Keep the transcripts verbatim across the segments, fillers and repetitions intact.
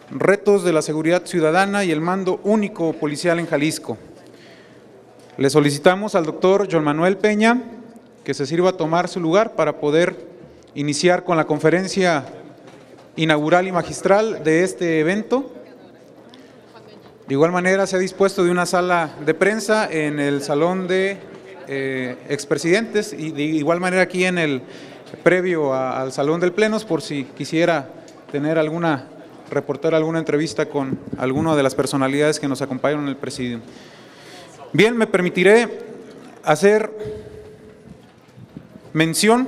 retos de la seguridad ciudadana y el mando único policial en Jalisco. Le solicitamos al doctor Joan Manuel Peña que se sirva a tomar su lugar para poder iniciar con la conferencia inaugural y magistral de este evento. De igual manera, se ha dispuesto de una sala de prensa en el salón de eh, expresidentes y de igual manera aquí en el previo a, al salón del plenos, por si quisiera tener alguna, reportar alguna entrevista con alguna de las personalidades que nos acompañan en el presidium. Bien, me permitiré hacer mención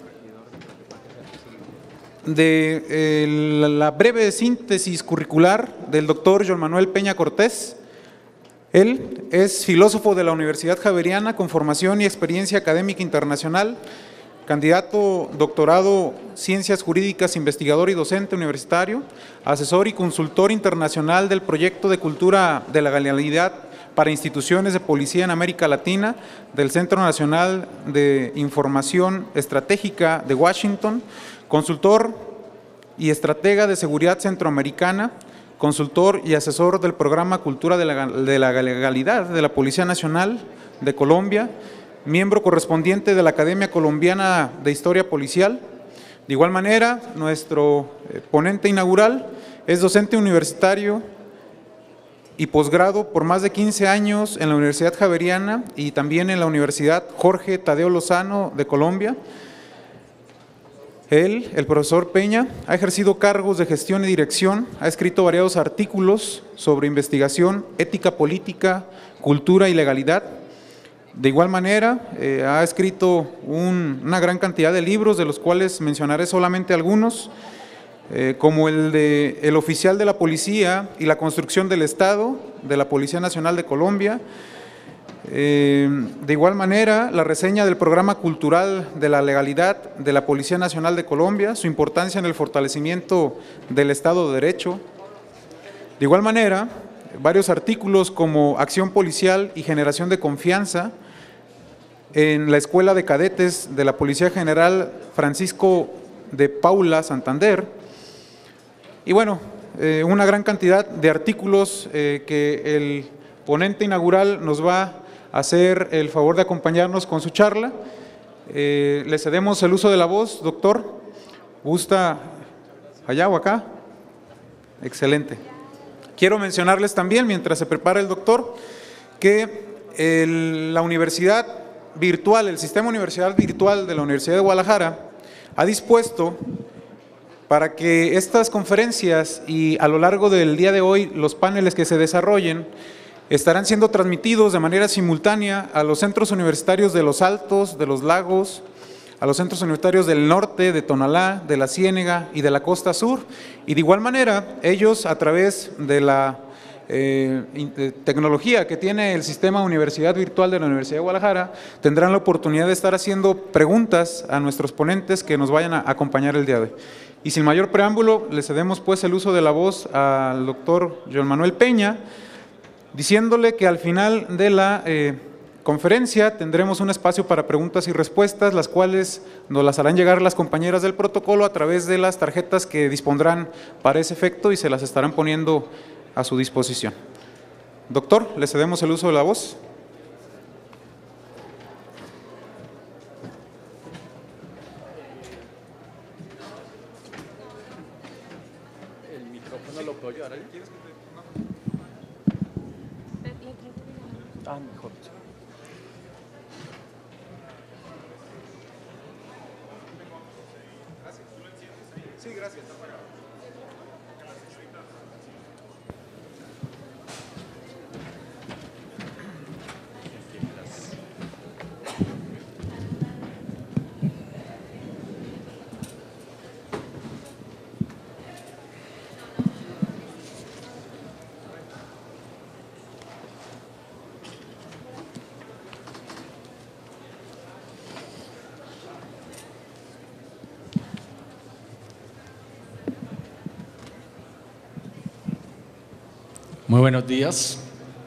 de eh, la breve síntesis curricular del doctor Joan Manuel Peña Cortés. Él es filósofo de la Universidad Javeriana con formación y experiencia académica internacional, candidato doctorado Ciencias Jurídicas, investigador y docente universitario, asesor y consultor internacional del proyecto de cultura de la legalidad para instituciones de policía en América Latina del Centro Nacional de Información Estratégica de Washington, consultor y estratega de seguridad centroamericana, consultor y asesor del programa Cultura de la, de la Legalidad de la Policía Nacional de Colombia, miembro correspondiente de la Academia Colombiana de Historia Policial. De igual manera, nuestro ponente inaugural es docente universitario y posgrado por más de quince años en la Universidad Javeriana y también en la Universidad Jorge Tadeo Lozano de Colombia. Él, el profesor Peña, ha ejercido cargos de gestión y dirección, ha escrito variados artículos sobre investigación, ética política, cultura y legalidad. De igual manera, eh, ha escrito un, una gran cantidad de libros, de los cuales mencionaré solamente algunos, eh, como el de El oficial de la policía y la construcción del Estado, de la Policía Nacional de Colombia. Eh, de igual manera, la reseña del programa cultural de la legalidad de la Policía Nacional de Colombia, su importancia en el fortalecimiento del Estado de Derecho. De igual manera, varios artículos como Acción Policial y Generación de Confianza en la Escuela de Cadetes de la Policía General Francisco de Paula, Santander. Y bueno, eh, una gran cantidad de artículos eh, que el ponente inaugural nos va a hacer el favor de acompañarnos con su charla. Eh, le cedemos el uso de la voz, doctor. ¿Gusta allá o acá? Excelente. Quiero mencionarles también, mientras se prepara el doctor, que el, la universidad virtual, el sistema universidad virtual de la Universidad de Guadalajara ha dispuesto para que estas conferencias y a lo largo del día de hoy los paneles que se desarrollen estarán siendo transmitidos de manera simultánea a los centros universitarios de Los Altos, de Los Lagos, a los centros universitarios del norte, de Tonalá, de la Ciénega y de la Costa Sur. Y de igual manera, ellos a través de la eh, tecnología que tiene el sistema Universidad Virtual de la Universidad de Guadalajara, tendrán la oportunidad de estar haciendo preguntas a nuestros ponentes que nos vayan a acompañar el día de hoy. Y sin mayor preámbulo, le cedemos pues el uso de la voz al doctor Joan Manuel Peña, diciéndole que al final de la eh, conferencia tendremos un espacio para preguntas y respuestas, las cuales nos las harán llegar las compañeras del protocolo a través de las tarjetas que dispondrán para ese efecto y se las estarán poniendo a su disposición. Doctor, le cedemos el uso de la voz. El micrófono lo puedo llevar ahí. Ah, mejor. Sí, gracias. Muy buenos días.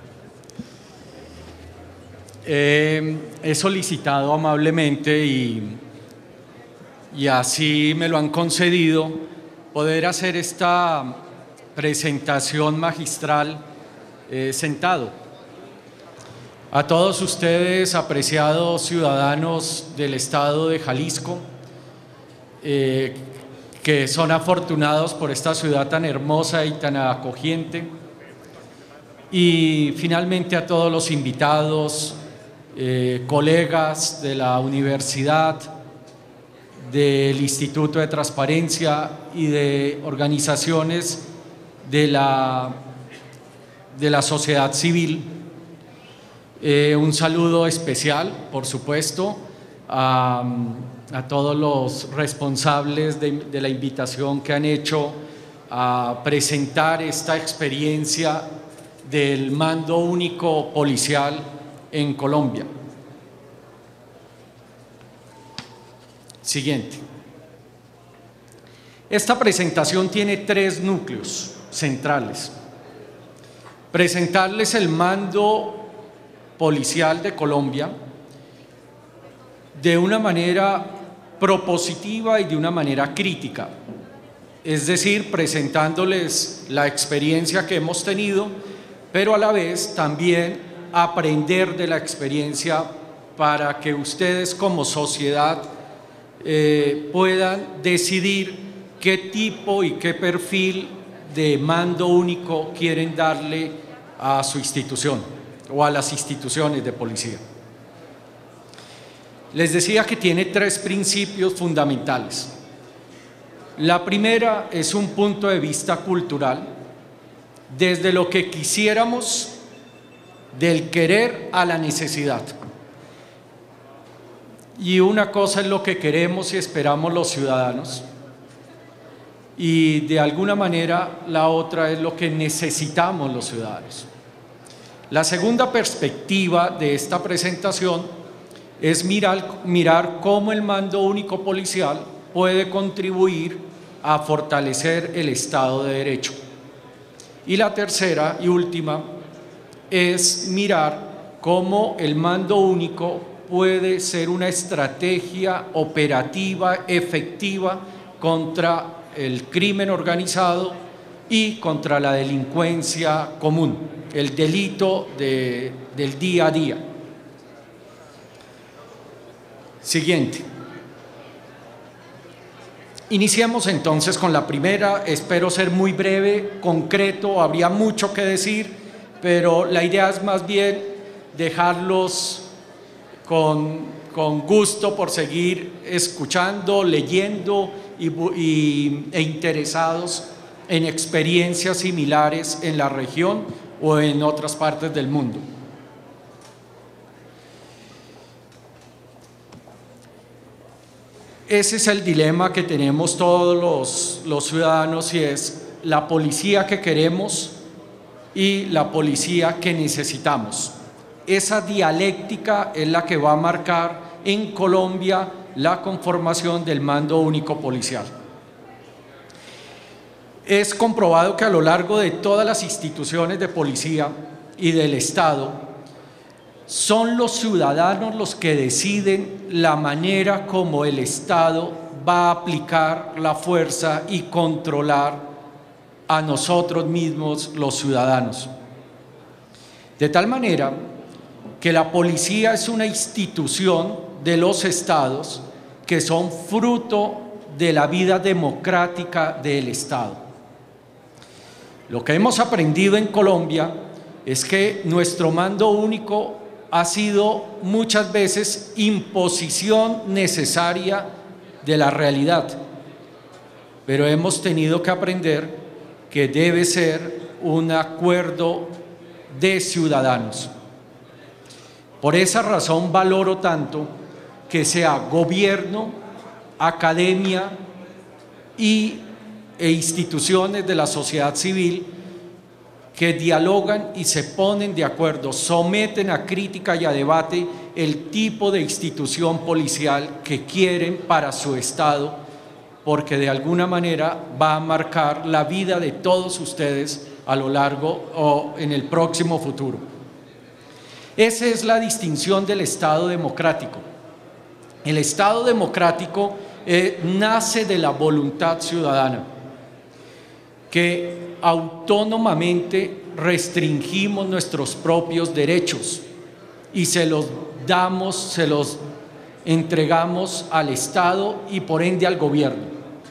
Eh, he solicitado amablemente y, y así me lo han concedido poder hacer esta presentación magistral eh, sentado. A todos ustedes, apreciados ciudadanos del estado de Jalisco, eh, que son afortunados por esta ciudad tan hermosa y tan acogiente, y finalmente a todos los invitados, eh, colegas de la universidad, del Instituto de Transparencia y de organizaciones de la, de la sociedad civil. Eh, un saludo especial, por supuesto, a, a todos los responsables de, de la invitación que han hecho a presentar esta experiencia del mando único policial en Colombia. Siguiente. Esta presentación tiene tres núcleos centrales. Presentarles el mando policial de Colombia de una manera propositiva y de una manera crítica, es decir, presentándoles la experiencia que hemos tenido, pero a la vez también aprender de la experiencia para que ustedes como sociedad eh, puedan decidir qué tipo y qué perfil de mando único quieren darle a su institución o a las instituciones de policía. Les decía que tiene tres principios fundamentales. La primera es un punto de vista cultural, desde lo que quisiéramos, del querer a la necesidad. Y una cosa es lo que queremos y esperamos los ciudadanos, y de alguna manera la otra es lo que necesitamos los ciudadanos. La segunda perspectiva de esta presentación es mirar, mirar cómo el mando único policial puede contribuir a fortalecer el Estado de Derecho. Y la tercera y última es mirar cómo el mando único puede ser una estrategia operativa efectiva contra el crimen organizado y contra la delincuencia común, el delito de, del día a día. Siguiente. Iniciamos entonces con la primera. Espero ser muy breve, concreto, habría mucho que decir, pero la idea es más bien dejarlos con, con gusto por seguir escuchando, leyendo y, y, e interesados en experiencias similares en la región o en otras partes del mundo. Ese es el dilema que tenemos todos los, los ciudadanos, y es la policía que queremos y la policía que necesitamos. Esa dialéctica es la que va a marcar en Colombia la conformación del mando único policial. Es comprobado que a lo largo de todas las instituciones de policía y del Estado, son los ciudadanos los que deciden la manera como el Estado va a aplicar la fuerza y controlar a nosotros mismos, los ciudadanos. De tal manera que la policía es una institución de los estados que son fruto de la vida democrática del Estado. Lo que hemos aprendido en Colombia es que nuestro mando único ha sido muchas veces imposición necesaria de la realidad, pero hemos tenido que aprender que debe ser un acuerdo de ciudadanos. Por esa razón valoro tanto que sea gobierno, academia y, e instituciones de la sociedad civil que dialogan y se ponen de acuerdo, someten a crítica y a debate el tipo de institución policial que quieren para su Estado, porque de alguna manera va a marcar la vida de todos ustedes a lo largo o en el próximo futuro. Esa es la distinción del Estado democrático. El Estado democrático eh, nace de la voluntad ciudadana. que autónomamente restringimos nuestros propios derechos y se los damos, se los entregamos al Estado y por ende al gobierno.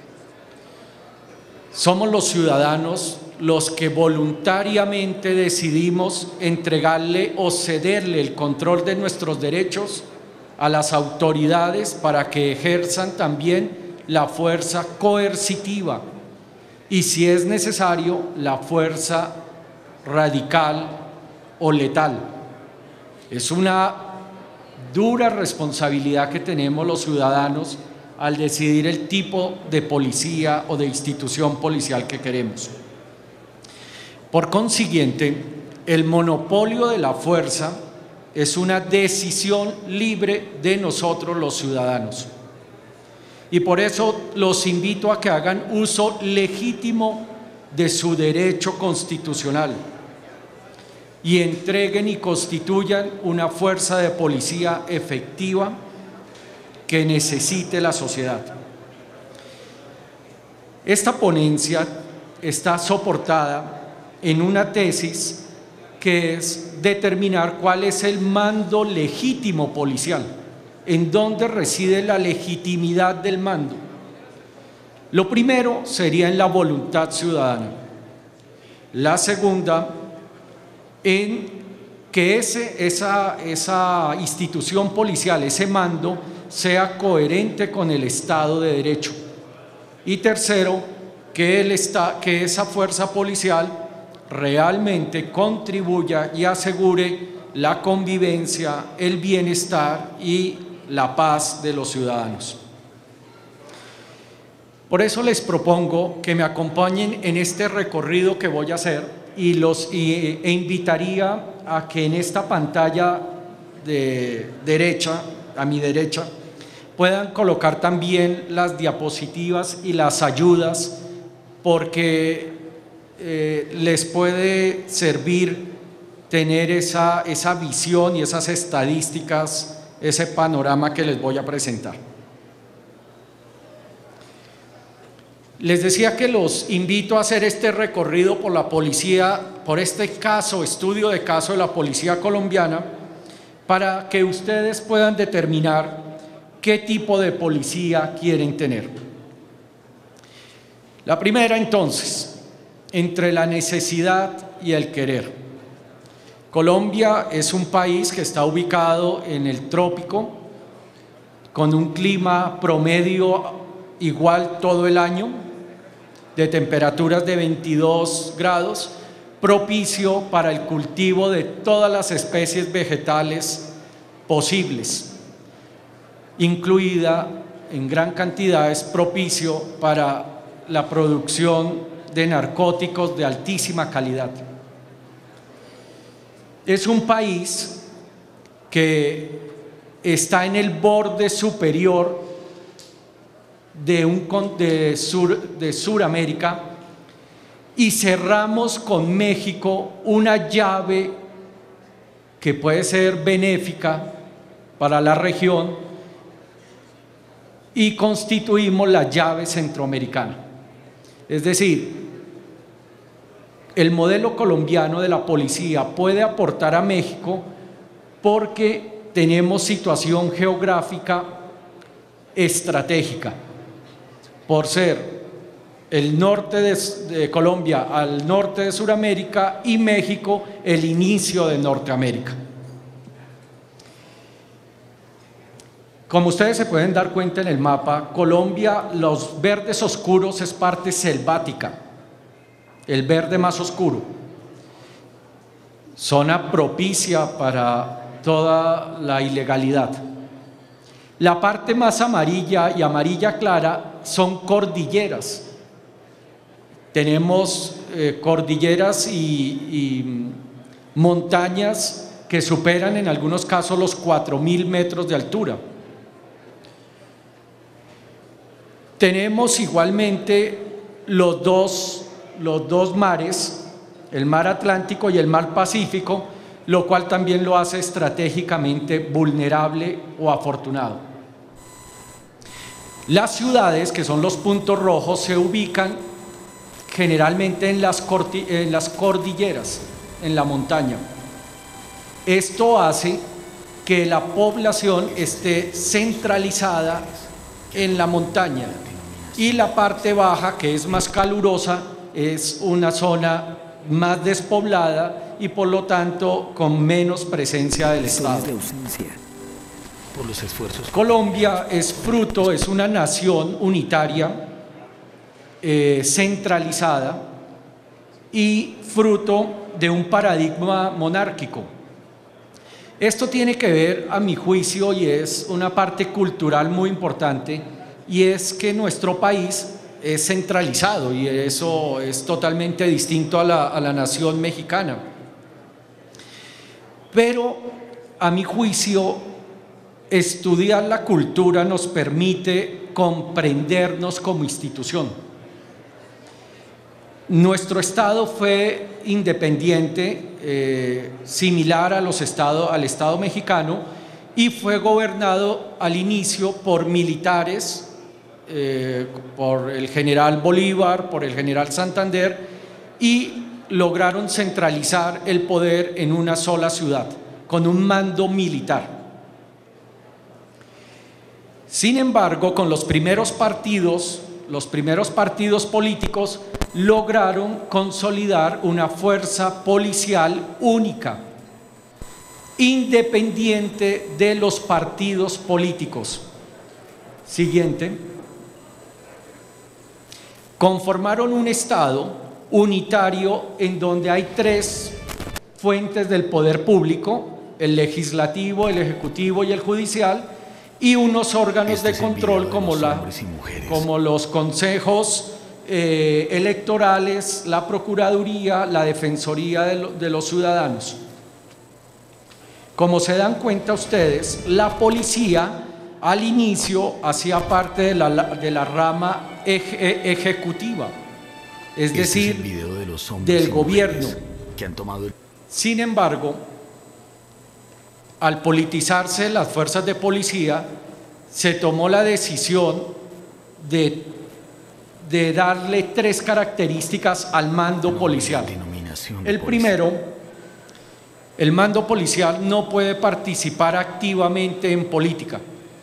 Somos los ciudadanos los que voluntariamente decidimos entregarle o cederle el control de nuestros derechos a las autoridades para que ejerzan también la fuerza coercitiva y, si es necesario, la fuerza radical o letal. Es una dura responsabilidad que tenemos los ciudadanos al decidir el tipo de policía o de institución policial que queremos. Por consiguiente, el monopolio de la fuerza es una decisión libre de nosotros los ciudadanos. Y por eso los invito a que hagan uso legítimo de su derecho constitucional y entreguen y constituyan una fuerza de policía efectiva que necesite la sociedad. Esta ponencia está soportada en una tesis que es determinar cuál es el mando legítimo policial, en dónde reside la legitimidad del mando. Lo primero sería en la voluntad ciudadana. La segunda, en que ese, esa, esa institución policial, ese mando, sea coherente con el Estado de Derecho. Y tercero, que, el esta, que esa fuerza policial realmente contribuya y asegure la convivencia, el bienestar y la paz de los ciudadanos. Por eso les propongo que me acompañen en este recorrido que voy a hacer y los y, e invitaría a que en esta pantalla de derecha, a mi derecha, puedan colocar también las diapositivas y las ayudas, porque eh, les puede servir tener esa, esa visión y esas estadísticas, ese panorama que les voy a presentar. Les decía que los invito a hacer este recorrido por la policía, por este caso, estudio de caso de la policía colombiana, para que ustedes puedan determinar qué tipo de policía quieren tener. La primera, entonces, entre la necesidad y el querer. Colombia es un país que está ubicado en el trópico, con un clima promedio igual todo el año, de temperaturas de veintidós grados, propicio para el cultivo de todas las especies vegetales posibles, incluida en gran cantidad, es propicio para la producción de narcóticos de altísima calidad. Es un país que está en el borde superior de, un, de, Sur, de Suramérica, y cerramos con México una llave que puede ser benéfica para la región y constituimos la llave centroamericana. Es decir, el modelo colombiano de la policía puede aportar a México porque tenemos situación geográfica estratégica, por ser el norte de, de Colombia al norte de Sudamérica y México el inicio de Norteamérica. Como ustedes se pueden dar cuenta en el mapa, Colombia, los verdes oscuros es parte selvática, el verde más oscuro, zona propicia para toda la ilegalidad. La parte más amarilla y amarilla clara son cordilleras. Tenemos eh, cordilleras y, y montañas que superan en algunos casos los cuatro mil metros de altura. Tenemos igualmente los dos, los dos mares, el mar Atlántico y el mar Pacífico, lo cual también lo hace estratégicamente vulnerable o afortunado. Las ciudades, que son los puntos rojos, se ubican generalmente en las, en las cordilleras, en la montaña. Esto hace que la población esté centralizada en la montaña y la parte baja, que es más calurosa, es una zona más despoblada y por lo tanto con menos presencia del Estado. Por los esfuerzos. Colombia es fruto, es una nación unitaria, eh, centralizada y fruto de un paradigma monárquico. Esto tiene que ver, a mi juicio, y es una parte cultural muy importante, y es que nuestro país es centralizado y eso es totalmente distinto a la, a la nación mexicana. Pero, a mi juicio, estudiar la cultura nos permite comprendernos como institución. Nuestro Estado fue independiente, eh, similar a los estados, al Estado mexicano, y fue gobernado al inicio por militares, eh, por el general Bolívar, por el general Santander, y lograron centralizar el poder en una sola ciudad, con un mando militar. Sin embargo, con los primeros partidos, los primeros partidos políticos lograron consolidar una fuerza policial única, independiente de los partidos políticos. Siguiente. Conformaron un Estado unitario en donde hay tres fuentes del poder público, el legislativo, el ejecutivo y el judicial, y unos órganos este de control de como, la, como los consejos eh, electorales, la Procuraduría, la Defensoría de, lo, de los Ciudadanos. Como se dan cuenta ustedes, la policía al inicio hacía parte de la, de la rama eje, ejecutiva, es este decir, es el video de los del gobierno. Que han tomado el... Sin embargo, al politizarse las fuerzas de policía, se tomó la decisión de, de darle tres características al mando policial. El primero, el mando policial no puede participar activamente en política,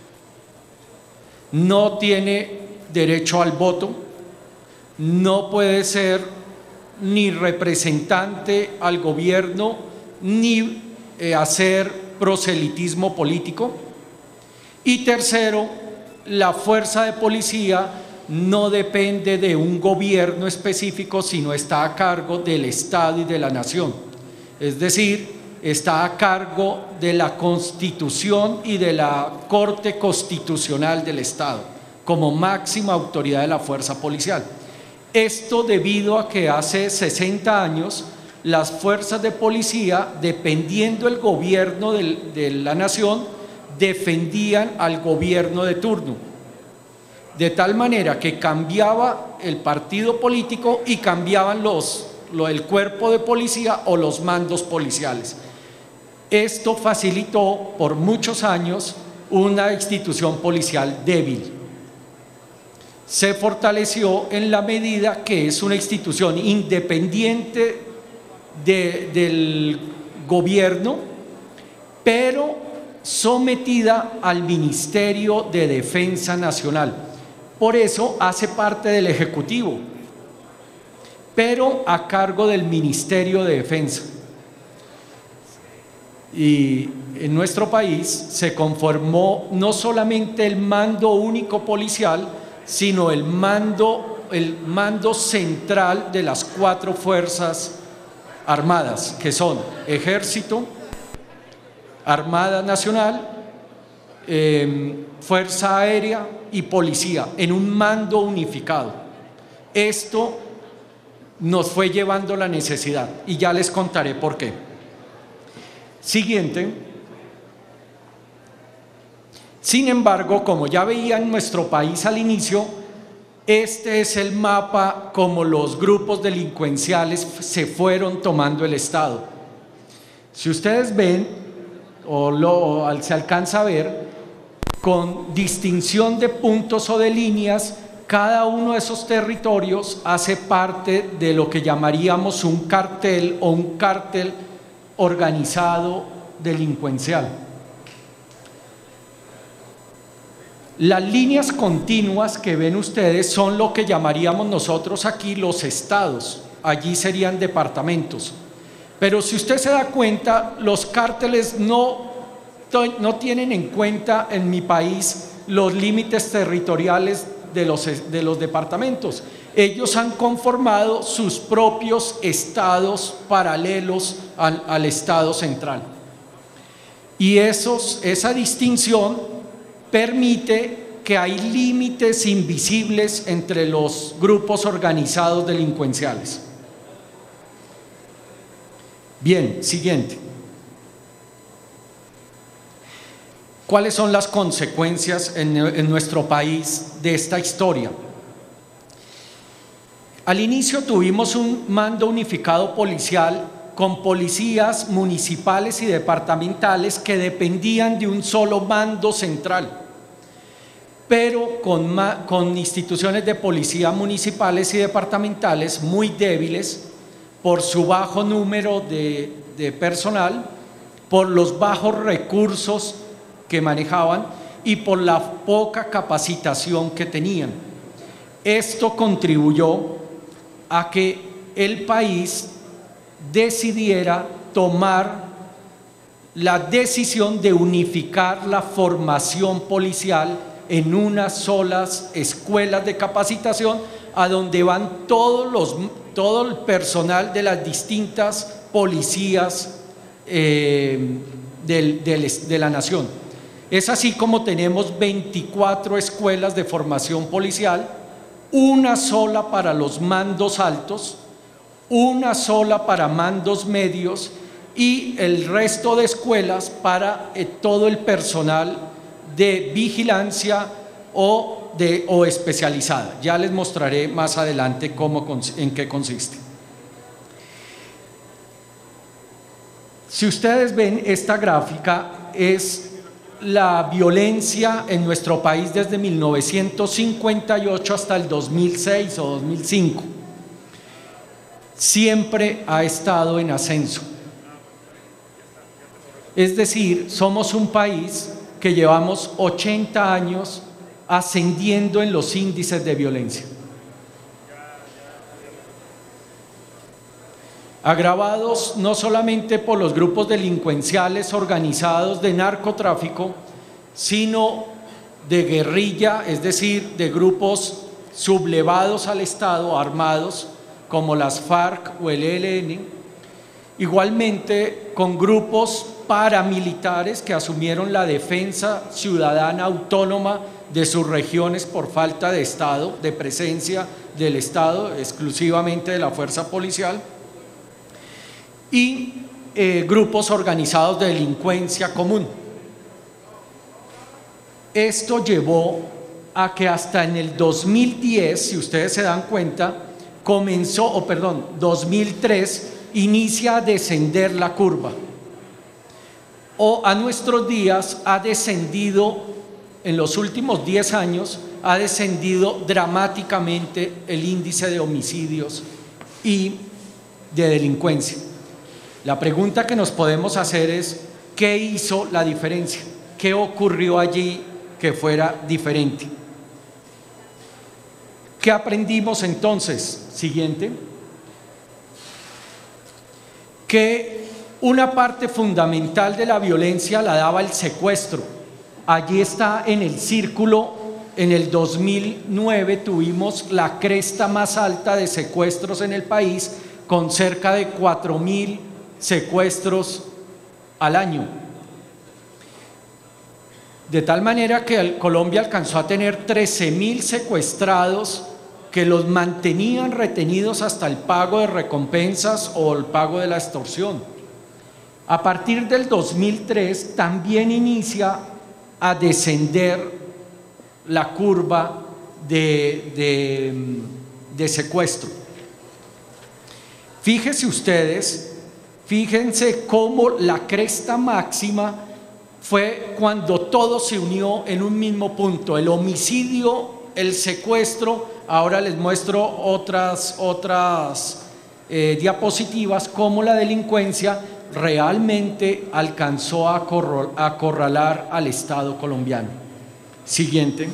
no tiene derecho al voto, no puede ser ni representante al gobierno, ni eh, hacer proselitismo político. Y tercero, la fuerza de policía no depende de un gobierno específico, sino está a cargo del Estado y de la nación. Es decir, está a cargo de la Constitución y de la Corte Constitucional del Estado, como máxima autoridad de la fuerza policial. Esto debido a que hace sesenta años las fuerzas de policía, dependiendo del gobierno del, de la nación, defendían al gobierno de turno, de tal manera que cambiaba el partido político y cambiaban los, lo, el cuerpo de policía o los mandos policiales. Esto facilitó por muchos años una institución policial débil. Se fortaleció en la medida que es una institución independiente de, del gobierno, pero sometida al Ministerio de Defensa Nacional. Por eso hace parte del Ejecutivo, pero a cargo del Ministerio de Defensa. Y en nuestro país se conformó no solamente el mando único policial, sino el mando, el mando central de las cuatro fuerzas armadas, que son Ejército, Armada Nacional, eh, Fuerza Aérea y Policía, en un mando unificado. Esto nos fue llevando la necesidad y ya les contaré por qué. Siguiente. Sin embargo, como ya veían nuestro país al inicio, este es el mapa como los grupos delincuenciales se fueron tomando el Estado. Si ustedes ven, o lo, se alcanza a ver, con distinción de puntos o de líneas, cada uno de esos territorios hace parte de lo que llamaríamos un cartel o un cártel organizado delincuencial. Las líneas continuas que ven ustedes son lo que llamaríamos nosotros aquí los estados, allí serían departamentos. Pero si usted se da cuenta, los cárteles no, no tienen en cuenta en mi país los límites territoriales de los, de los departamentos. Ellos han conformado sus propios estados paralelos al, al estado central. Y esos, esa distinción permite que hay límites invisibles entre los grupos organizados delincuenciales. Bien, siguiente. ¿Cuáles son las consecuencias en, en nuestro país de esta historia? Al inicio tuvimos un mando unificado policial con policías municipales y departamentales que dependían de un solo mando central, pero con, con instituciones de policía municipales y departamentales muy débiles por su bajo número de, de personal, por los bajos recursos que manejaban y por la poca capacitación que tenían. Esto contribuyó a que el país decidiera tomar la decisión de unificar la formación policial en unas solas escuelas de capacitación a donde van todos los, todo el personal de las distintas policías eh, del, del, de la nación. Es así como tenemos veinticuatro escuelas de formación policial, una sola para los mandos altos, una sola para mandos medios y el resto de escuelas para eh, todo el personal de vigilancia o, de, o especializada. Ya les mostraré más adelante cómo, en qué consiste. Si ustedes ven esta gráfica, es la violencia en nuestro país desde mil novecientos cincuenta y ocho hasta el dos mil seis o dos mil cinco. Siempre ha estado en ascenso. Es decir, somos un país que llevamos ochenta años ascendiendo en los índices de violencia. Agravados no solamente por los grupos delincuenciales organizados de narcotráfico, sino de guerrilla, es decir, de grupos sublevados al Estado, armados, como las FARC o el E L N, igualmente con grupos paramilitares que asumieron la defensa ciudadana autónoma de sus regiones por falta de Estado, de presencia del Estado, exclusivamente de la fuerza policial, y eh, grupos organizados de delincuencia común. Esto llevó a que hasta en el dos mil diez, si ustedes se dan cuenta, comenzó, o oh, perdón, dos mil tres, inicia a descender la curva. O a nuestros días ha descendido, en los últimos diez años, ha descendido dramáticamente el índice de homicidios y de delincuencia. La pregunta que nos podemos hacer es, ¿qué hizo la diferencia? ¿Qué ocurrió allí que fuera diferente? ¿Qué aprendimos entonces? Siguiente. Que una parte fundamental de la violencia la daba el secuestro. Allí está en el círculo. En el dos mil nueve tuvimos la cresta más alta de secuestros en el país, con cerca de cuatro mil secuestros al año. De tal manera que Colombia alcanzó a tener trece mil secuestrados que los mantenían retenidos hasta el pago de recompensas o el pago de la extorsión. A partir del dos mil tres también inicia a descender la curva de, de, de secuestro. Fíjense ustedes, fíjense cómo la cresta máxima fue cuando todo se unió en un mismo punto. El homicidio el secuestro, ahora les muestro otras, otras eh, diapositivas, cómo la delincuencia realmente alcanzó a acorralar al Estado colombiano. Siguiente.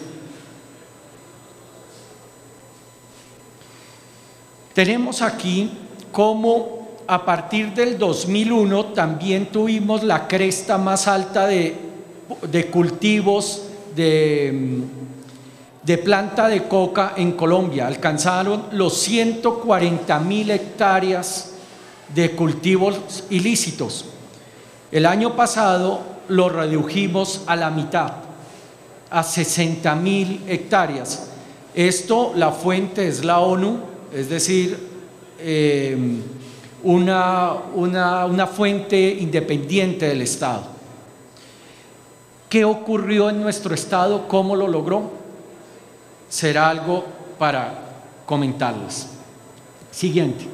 Tenemos aquí cómo a partir del dos mil uno también tuvimos la cresta más alta de, de cultivos de, de planta de coca en Colombia. Alcanzaron los ciento cuarenta mil hectáreas de cultivos ilícitos. El año pasado lo redujimos a la mitad, a sesenta mil hectáreas. Esto, la fuente es la ONU, es decir, eh, una, una, una fuente independiente del Estado. ¿Qué ocurrió en nuestro Estado? ¿Cómo lo logró? Será algo para comentarles. Siguiente.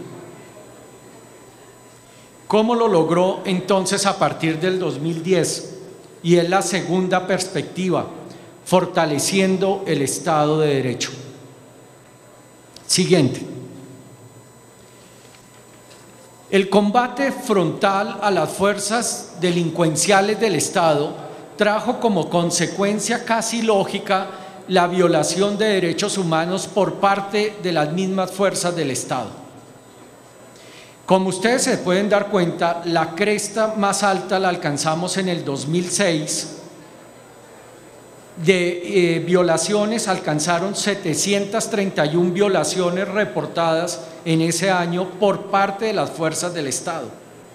¿Cómo lo logró entonces a partir del dos mil diez? Y es la segunda perspectiva, fortaleciendo el Estado de Derecho. Siguiente. El combate frontal a las fuerzas delincuenciales del Estado trajo como consecuencia casi lógica la violación de derechos humanos por parte de las mismas fuerzas del Estado. Como ustedes se pueden dar cuenta, la cresta más alta la alcanzamos en el dos mil seis. De eh, violaciones alcanzaron setecientas treinta y una violaciones reportadas en ese año por parte de las fuerzas del Estado.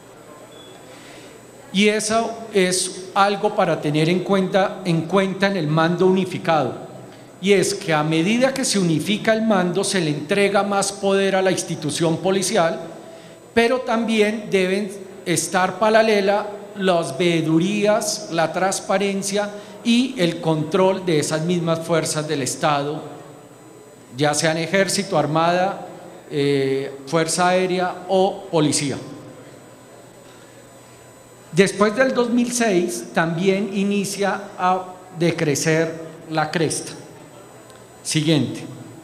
Y eso es algo para tener en cuenta, en cuenta en el mando unificado. Y es que a medida que se unifica el mando, se le entrega más poder a la institución policial, pero también deben estar paralela las veedurías, la transparencia y el control de esas mismas fuerzas del Estado, ya sean ejército, armada, eh, fuerza aérea o policía. Después del dos mil seis también inicia a decrecer la cresta. Siguiente.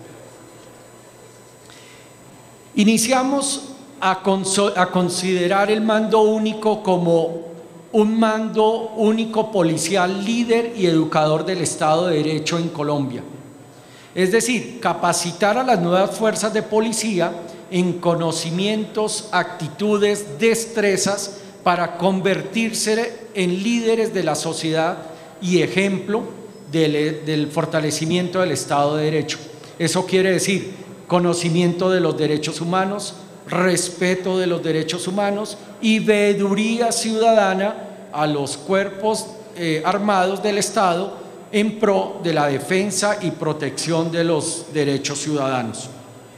Iniciamos a, a considerar el mando único como un mando único policial líder y educador del Estado de Derecho en Colombia. Es decir, capacitar a las nuevas fuerzas de policía en conocimientos, actitudes, destrezas para convertirse en líderes de la sociedad y ejemplo del, del fortalecimiento del Estado de Derecho. Eso quiere decir conocimiento de los derechos humanos, respeto de los derechos humanos y veeduría ciudadana a los cuerpos eh, armados del Estado en pro de la defensa y protección de los derechos ciudadanos.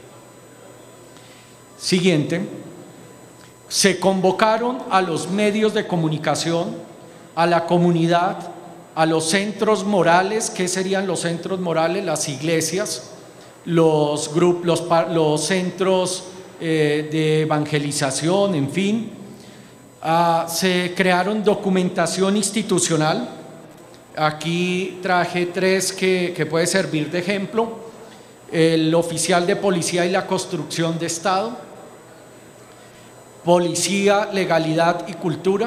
Siguiente. Se convocaron a los medios de comunicación, a la comunidad, a los centros morales. ¿Qué serían los centros morales? Las iglesias, los, grupos, los, los centros eh, de evangelización, en fin. Ah, se crearon documentación institucional. Aquí traje tres que, que puede servir de ejemplo: el oficial de policía y la construcción de Estado, policía, legalidad y cultura,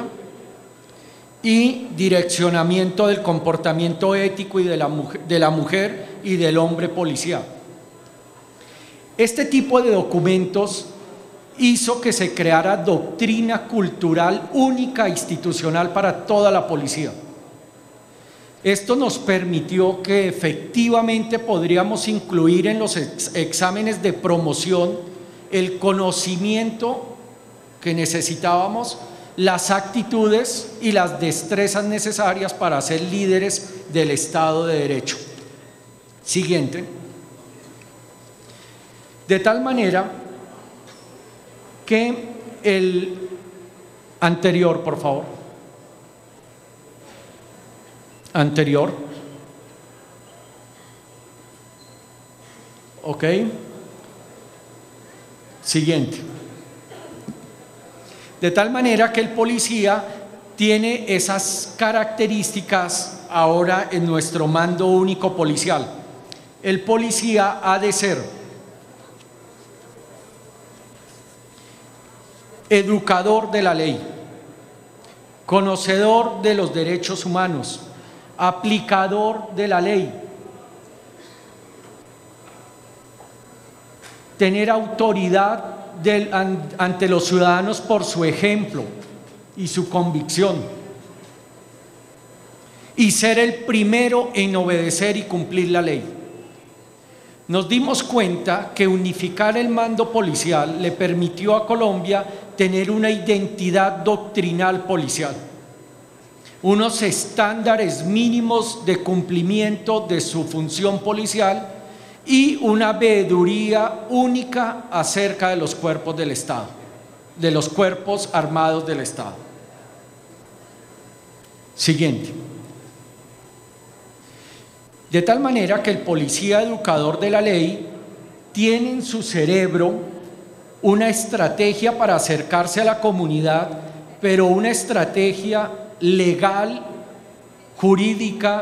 y direccionamiento del comportamiento ético y de la mujer, de la mujer y del hombre policía. Este tipo de documentos hizo que se creara doctrina cultural única institucional para toda la policía. Esto nos permitió que efectivamente podríamos incluir en los ex exámenes de promoción el conocimiento que necesitábamos, las actitudes y las destrezas necesarias para ser líderes del Estado de Derecho. Siguiente. De tal manera que el anterior, por favor. Anterior. Ok. Siguiente. De tal manera que el policía tiene esas características ahora en nuestro mando único policial. el policía ha de ser educador de la ley, conocedor de los derechos humanos, aplicador de la ley, tener autoridad del, an, ante los ciudadanos por su ejemplo y su convicción, y ser el primero en obedecer y cumplir la ley. Nos dimos cuenta que unificar el mando policial le permitió a Colombia tener una identidad doctrinal policial, unos estándares mínimos de cumplimiento de su función policial y una veeduría única acerca de los cuerpos del Estado, de los cuerpos armados del Estado. Siguiente. De tal manera que el policía educador de la ley tiene en su cerebro una estrategia para acercarse a la comunidad, pero una estrategia legal, jurídica,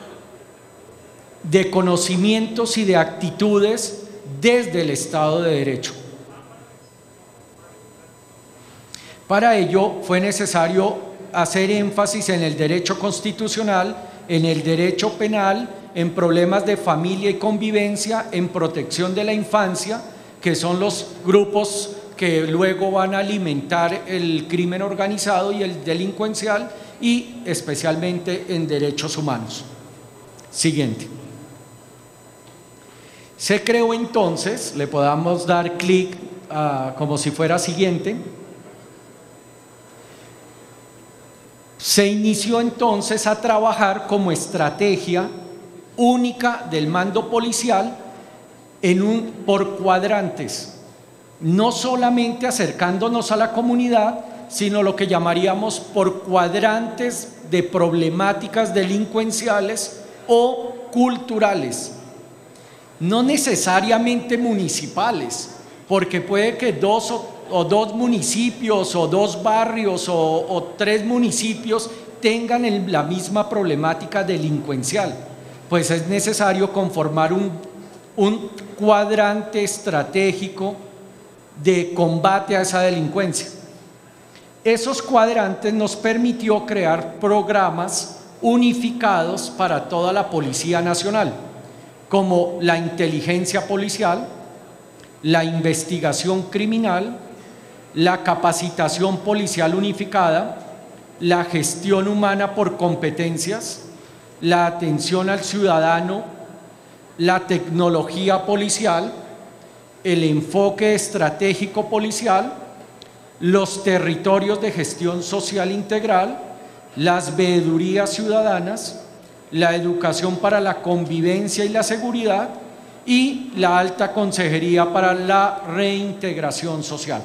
de conocimientos y de actitudes desde el Estado de Derecho. Para ello fue necesario hacer énfasis en el derecho constitucional, en el derecho penal, en problemas de familia y convivencia, en protección de la infancia, que son los grupos que luego van a alimentar el crimen organizado y el delincuencial, y especialmente en derechos humanos. Siguiente. Se creó entonces, le podamos dar clic uh, como si fuera siguiente. Se inició entonces a trabajar como estrategia única del mando policial en un, por cuadrantes, no solamente acercándonos a la comunidad, sino lo que llamaríamos por cuadrantes de problemáticas delincuenciales o culturales, no necesariamente municipales, porque puede que dos o, o dos municipios o dos barrios o, o tres municipios tengan el, la misma problemática delincuencial. Pues es necesario conformar un, un cuadrante estratégico de combate a esa delincuencia. Esos cuadrantes nos permitió crear programas unificados para toda la Policía Nacional, como la inteligencia policial, la investigación criminal, la capacitación policial unificada, la gestión humana por competencias, la atención al ciudadano, la tecnología policial, el enfoque estratégico policial, los territorios de gestión social integral, las veedurías ciudadanas, la educación para la convivencia y la seguridad y la alta consejería para la reintegración social.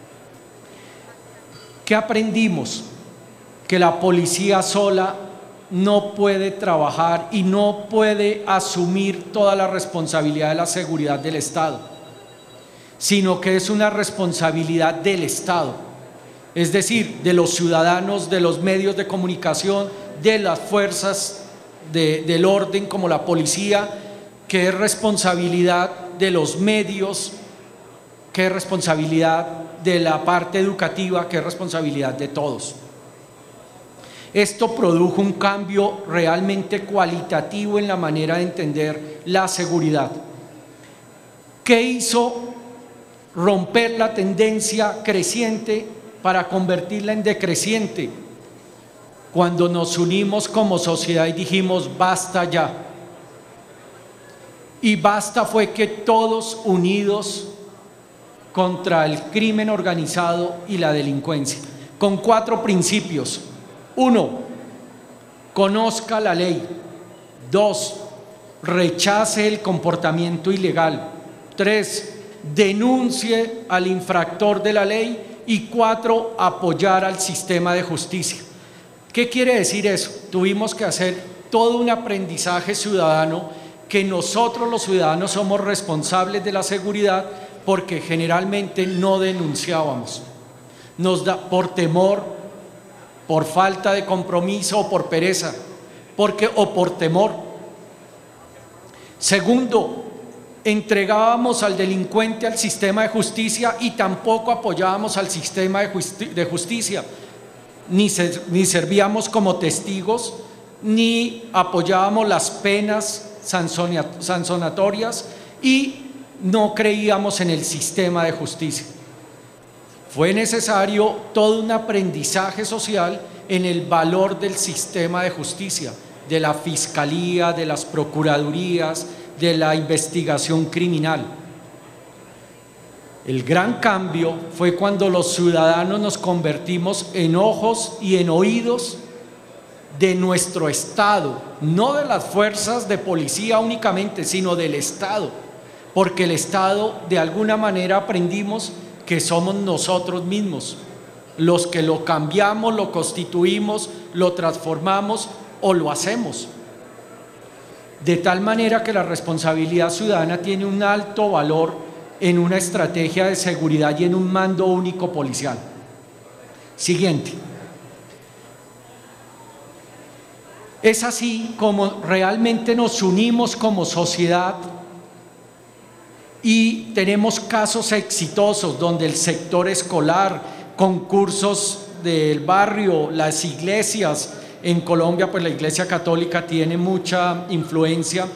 ¿Qué aprendimos? Que la policía sola no puede trabajar y no puede asumir toda la responsabilidad de la seguridad del Estado, sino que es una responsabilidad del Estado, es decir, de los ciudadanos, de los medios de comunicación, de las fuerzas de, del orden como la policía, que es responsabilidad de los medios, que es responsabilidad de la parte educativa, que es responsabilidad de todos. Esto produjo un cambio realmente cualitativo en la manera de entender la seguridad. ¿Qué hizo romper la tendencia creciente para convertirla en decreciente? Cuando nos unimos como sociedad y dijimos basta ya. Y basta fue que todos unidos contra el crimen organizado y la delincuencia, con cuatro principios. Uno, conozca la ley. Dos, rechace el comportamiento ilegal. Tres, denuncie al infractor de la ley. Y cuatro, apoyar al sistema de justicia. ¿Qué quiere decir eso? Tuvimos que hacer todo un aprendizaje ciudadano, que nosotros los ciudadanos somos responsables de la seguridad porque generalmente no denunciábamos. Nos da por temor, por falta de compromiso o por pereza, porque o por temor. Segundo, entregábamos al delincuente al sistema de justicia y tampoco apoyábamos al sistema de, justi de justicia, ni, se, ni servíamos como testigos, ni apoyábamos las penas sancionatorias y no creíamos en el sistema de justicia. Fue necesario todo un aprendizaje social en el valor del sistema de justicia, de la fiscalía, de las procuradurías, de la investigación criminal. El gran cambio fue cuando los ciudadanos nos convertimos en ojos y en oídos de nuestro Estado, no de las fuerzas de policía únicamente, sino del Estado, porque el Estado, de alguna manera aprendimos que somos nosotros mismos, los que lo cambiamos, lo constituimos, lo transformamos o lo hacemos. De tal manera que la responsabilidad ciudadana tiene un alto valor en una estrategia de seguridad y en un mando único policial. Siguiente. Es así como realmente nos unimos como sociedad y tenemos casos exitosos donde el sector escolar, concursos del barrio, las iglesias. En Colombia, pues la Iglesia Católica tiene mucha influencia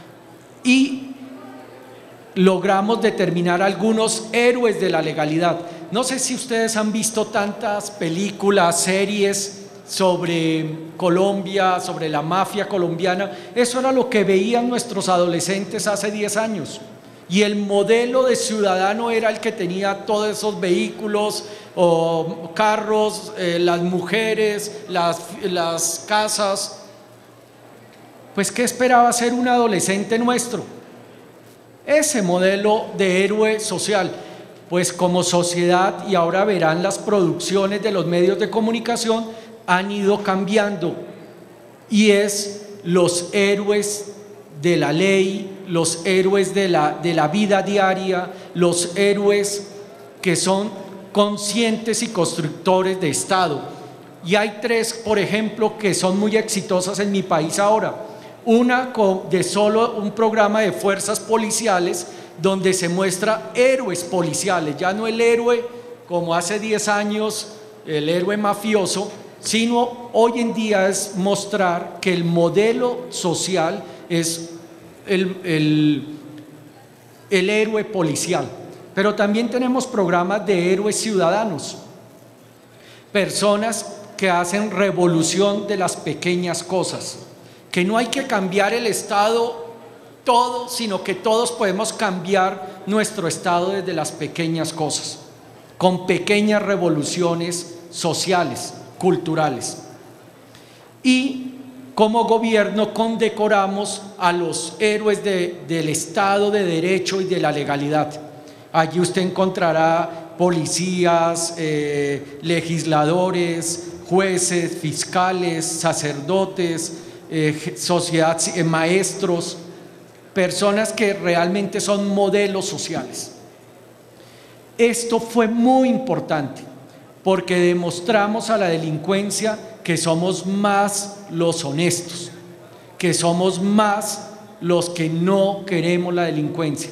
y logramos determinar algunos héroes de la legalidad. No sé si ustedes han visto tantas películas, series sobre Colombia, sobre la mafia colombiana. Eso era lo que veían nuestros adolescentes hace diez años. Y el modelo de ciudadano era el que tenía todos esos vehículos o carros, eh, las mujeres, las, las casas. Pues, ¿qué esperaba ser un adolescente nuestro? Ese modelo de héroe social. Pues como sociedad, y ahora verán las producciones de los medios de comunicación, han ido cambiando. Y es los héroes de la ley, los héroes de la, de la vida diaria, los héroes que son conscientes y constructores de Estado. Y hay tres, por ejemplo, que son muy exitosas en mi país ahora. Una de solo un programa de fuerzas policiales donde se muestra héroes policiales, ya no el héroe como hace diez años, el héroe mafioso, sino hoy en día es mostrar que el modelo social es el, el, el héroe policial. Pero también tenemos programas de héroes ciudadanos, personas que hacen revolución de las pequeñas cosas, que no hay que cambiar el Estado todo, sino que todos podemos cambiar nuestro Estado desde las pequeñas cosas, con pequeñas revoluciones sociales, culturales. Y como gobierno condecoramos a los héroes de, del Estado de Derecho y de la legalidad. Allí usted encontrará policías, eh, legisladores, jueces, fiscales, sacerdotes, eh, sociedad, eh, maestros, personas que realmente son modelos sociales. Esto fue muy importante porque demostramos a la delincuencia que somos más los honestos, que somos más los que no queremos la delincuencia.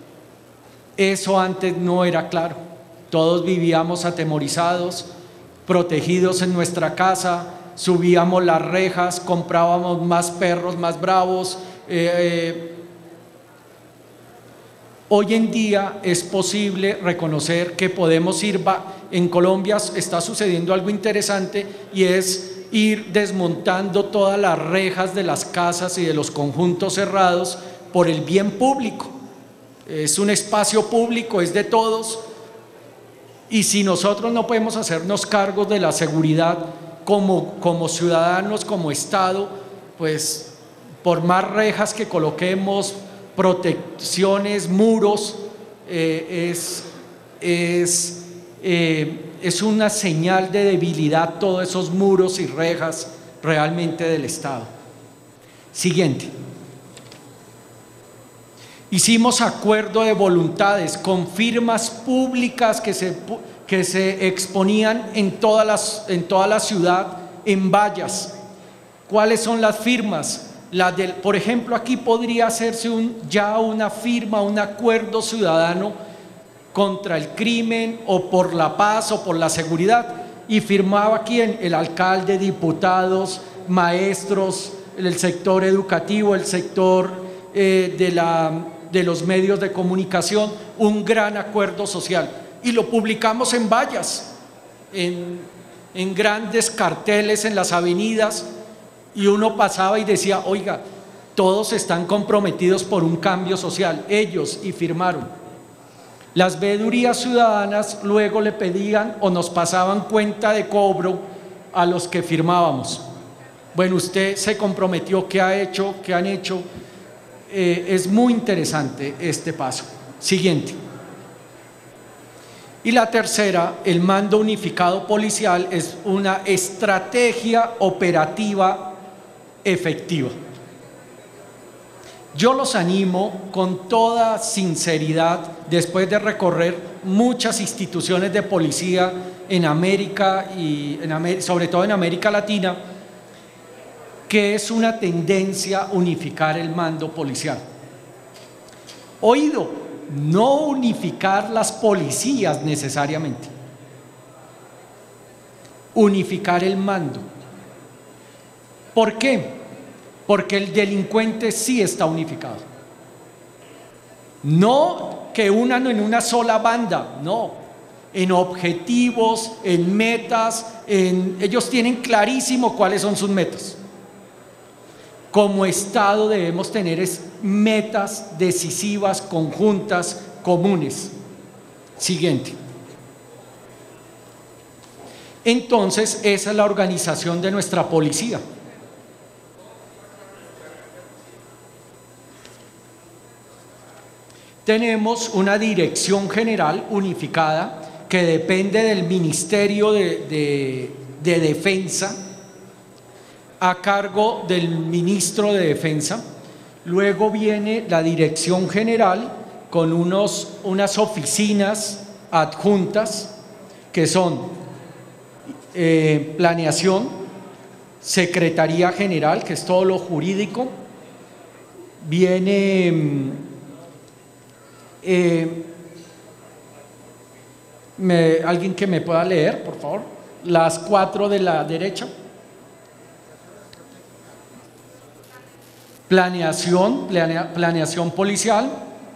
Eso antes no era claro. Todos vivíamos atemorizados, protegidos en nuestra casa, subíamos las rejas, comprábamos más perros más bravos. Eh, eh, hoy en día es posible reconocer que podemos ir, en Colombia está sucediendo algo interesante y es ir desmontando todas las rejas de las casas y de los conjuntos cerrados por el bien público. Es un espacio público, es de todos, y si nosotros no podemos hacernos cargos de la seguridad como, como ciudadanos, como Estado, pues por más rejas que coloquemos, protecciones, muros, eh, es, es, eh, es una señal de debilidad todos esos muros y rejas realmente del Estado. Siguiente. Hicimos acuerdo de voluntades con firmas públicas que se, que se exponían en, todas las, en toda la ciudad en vallas. ¿Cuáles son las firmas? La del, por ejemplo, aquí podría hacerse un, ya una firma, un acuerdo ciudadano contra el crimen o por la paz o por la seguridad, y firmaba quién, el alcalde, diputados, maestros, el sector educativo, el sector eh, de, la, de los medios de comunicación, un gran acuerdo social, y lo publicamos en vallas, en, en grandes carteles en las avenidas, y uno pasaba y decía, oiga, todos están comprometidos por un cambio social, ellos, y firmaron. Las veedurías ciudadanas luego le pedían o nos pasaban cuenta de cobro a los que firmábamos. Bueno, usted se comprometió, ¿qué ha hecho? ¿Qué han hecho? Eh, es muy interesante este paso. Siguiente. Y la tercera, el mando unificado policial, es una estrategia operativa efectiva. Yo los animo con toda sinceridad, después de recorrer muchas instituciones de policía en América y en, sobre todo en América Latina, que es una tendencia unificar el mando policial. Oído, no unificar las policías necesariamente, unificar el mando. ¿Por qué? Porque el delincuente sí está unificado. No que unan en una sola banda, no, en objetivos, en metas, en, ellos tienen clarísimo cuáles son sus metas. Como Estado debemos tener es metas decisivas, conjuntas, comunes. Siguiente. Entonces, esa es la organización de nuestra policía. Tenemos una dirección general unificada que depende del Ministerio de, de, de Defensa, a cargo del ministro de Defensa. Luego viene la dirección general con unos, unas oficinas adjuntas que son eh, planeación, secretaría general, que es todo lo jurídico, viene... Eh, me, alguien que me pueda leer, por favor, las cuatro de la derecha. Planeación, planea, planeación policial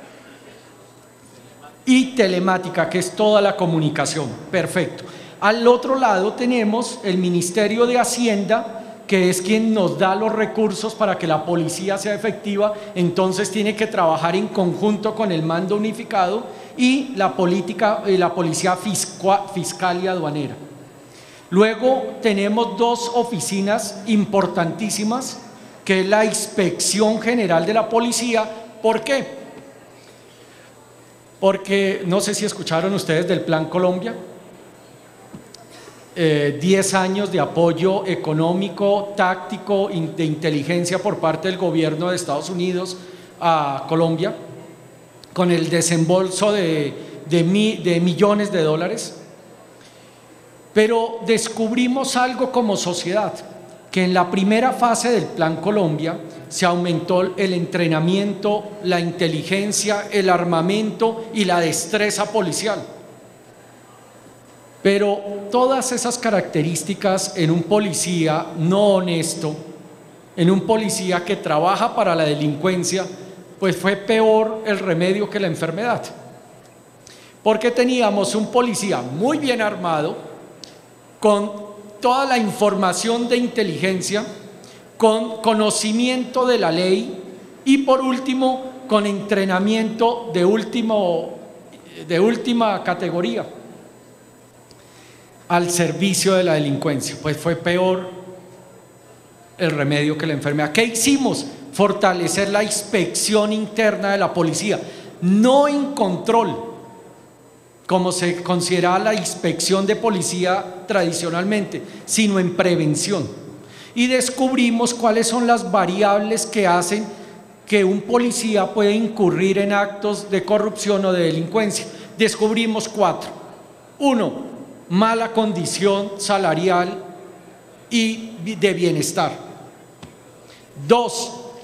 y telemática, que es toda la comunicación. Perfecto. Al otro lado tenemos el Ministerio de Hacienda, que es quien nos da los recursos para que la policía sea efectiva, entonces tiene que trabajar en conjunto con el mando unificado, y la, política, eh, la policía fiscal, fiscal y aduanera. Luego tenemos dos oficinas importantísimas, que es la Inspección General de la Policía. ¿Por qué? Porque no sé si escucharon ustedes del Plan Colombia. Eh, diez años de apoyo económico, táctico, de inteligencia por parte del gobierno de Estados Unidos a Colombia, con el desembolso de, de, mi, de millones de dólares. Pero descubrimos algo como sociedad, que en la primera fase del Plan Colombia se aumentó el entrenamiento, la inteligencia, el armamento y la destreza policial. Pero todas esas características en un policía no honesto, en un policía que trabaja para la delincuencia, pues fue peor el remedio que la enfermedad. Porque teníamos un policía muy bien armado, con toda la información de inteligencia, con conocimiento de la ley y por último con entrenamiento de, último, de última categoría al servicio de la delincuencia. Pues fue peor el remedio que la enfermedad. ¿Qué hicimos? Fortalecer la inspección interna de la policía, no en control, como se considera la inspección de policía tradicionalmente, sino en prevención. Y descubrimos cuáles son las variables que hacen que un policía pueda incurrir en actos de corrupción o de delincuencia. Descubrimos cuatro. Uno, mala condición salarial y de bienestar. Dos,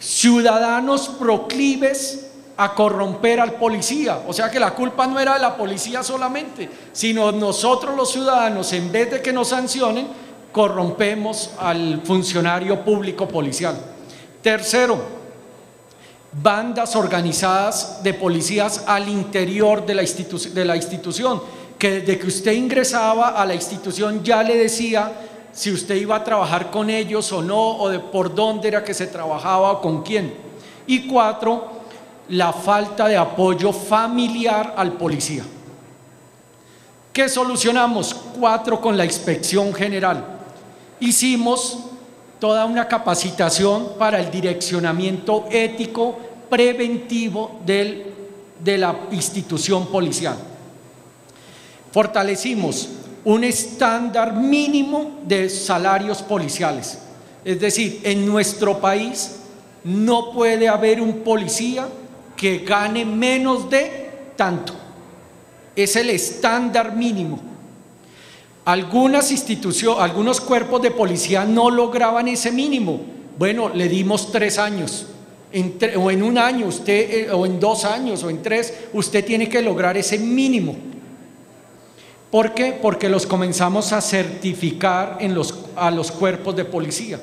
ciudadanos proclives a corromper al policía. O sea que la culpa no era de la policía solamente, sino nosotros los ciudadanos, en vez de que nos sancionen, corrompemos al funcionario público policial. Tercero, bandas organizadas de policías al interior de la, institu- de la institución, que desde que usted ingresaba a la institución ya le decía si usted iba a trabajar con ellos o no, o de por dónde era que se trabajaba o con quién. Y cuatro, la falta de apoyo familiar al policía. ¿Qué solucionamos? Cuatro, con la inspección general. Hicimos toda una capacitación para el direccionamiento ético preventivo del, de la institución policial. Fortalecimos un estándar mínimo de salarios policiales. Es decir, en nuestro país no puede haber un policía que gane menos de tanto. Es el estándar mínimo. Algunas instituciones, algunos cuerpos de policía no lograban ese mínimo. Bueno, le dimos tres años. En tre- o en un año, usted, eh, o en dos años, o en tres, usted tiene que lograr ese mínimo. ¿Por qué? Porque los comenzamos a certificar en los, a los cuerpos de policía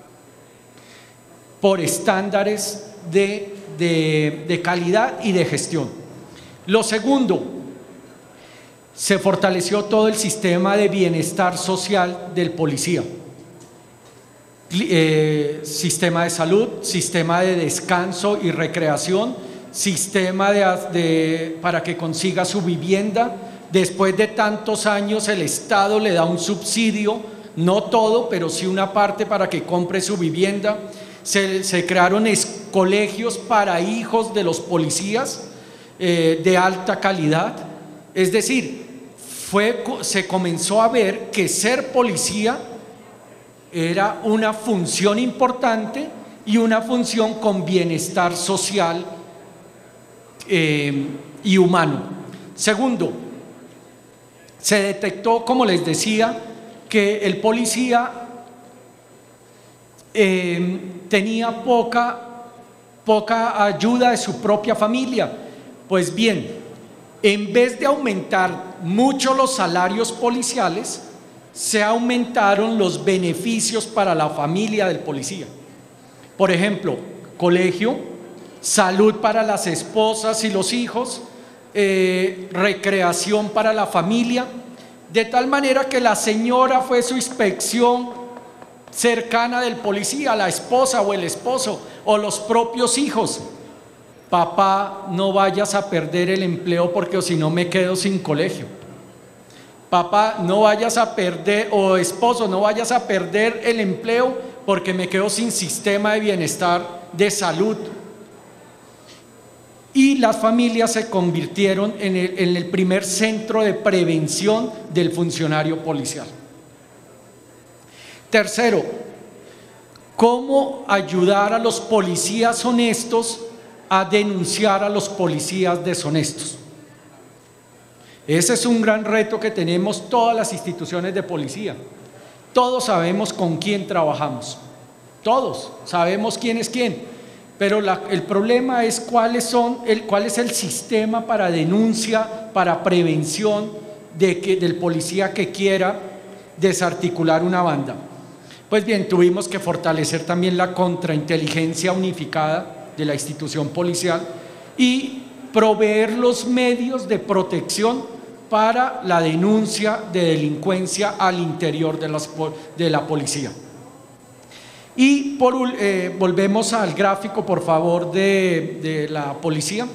por estándares de, de, de calidad y de gestión. Lo segundo, se fortaleció todo el sistema de bienestar social del policía. Eh, sistema de salud, sistema de descanso y recreación, sistema de, de, para que consiga su vivienda. Después de tantos años el Estado le da un subsidio, no todo, pero sí una parte para que compre su vivienda. Se, se crearon es, colegios para hijos de los policías eh, de alta calidad. Es decir, fue, se comenzó a ver que ser policía era una función importante y una función con bienestar social eh, y humano. Segundo, se detectó, como les decía, que el policía eh, tenía poca, poca ayuda de su propia familia. Pues bien, en vez de aumentar mucho los salarios policiales, se aumentaron los beneficios para la familia del policía. Por ejemplo, colegio, salud para las esposas y los hijos, Eh, recreación para la familia, de tal manera que la señora fue su inspección cercana del policía, la esposa o el esposo o los propios hijos. Papá, no vayas a perder el empleo porque si no me quedo sin colegio. Papá, no vayas a perder, o esposo, no vayas a perder el empleo porque me quedo sin sistema de bienestar de salud. Y las familias se convirtieron en el, en el primer centro de prevención del funcionario policial. Tercero, ¿cómo ayudar a los policías honestos a denunciar a los policías deshonestos? Ese es un gran reto que tenemos todas las instituciones de policía. Todos sabemos con quién trabajamos, todos sabemos quién es quién. Pero la, el problema es cuáles son el, cuál es el sistema para denuncia, para prevención de que, del policía que quiera desarticular una banda. Pues bien, tuvimos que fortalecer también la contrainteligencia unificada de la institución policial y proveer los medios de protección para la denuncia de delincuencia al interior de, las, de la policía. Y por, eh, volvemos al gráfico, por favor, de, de la policía.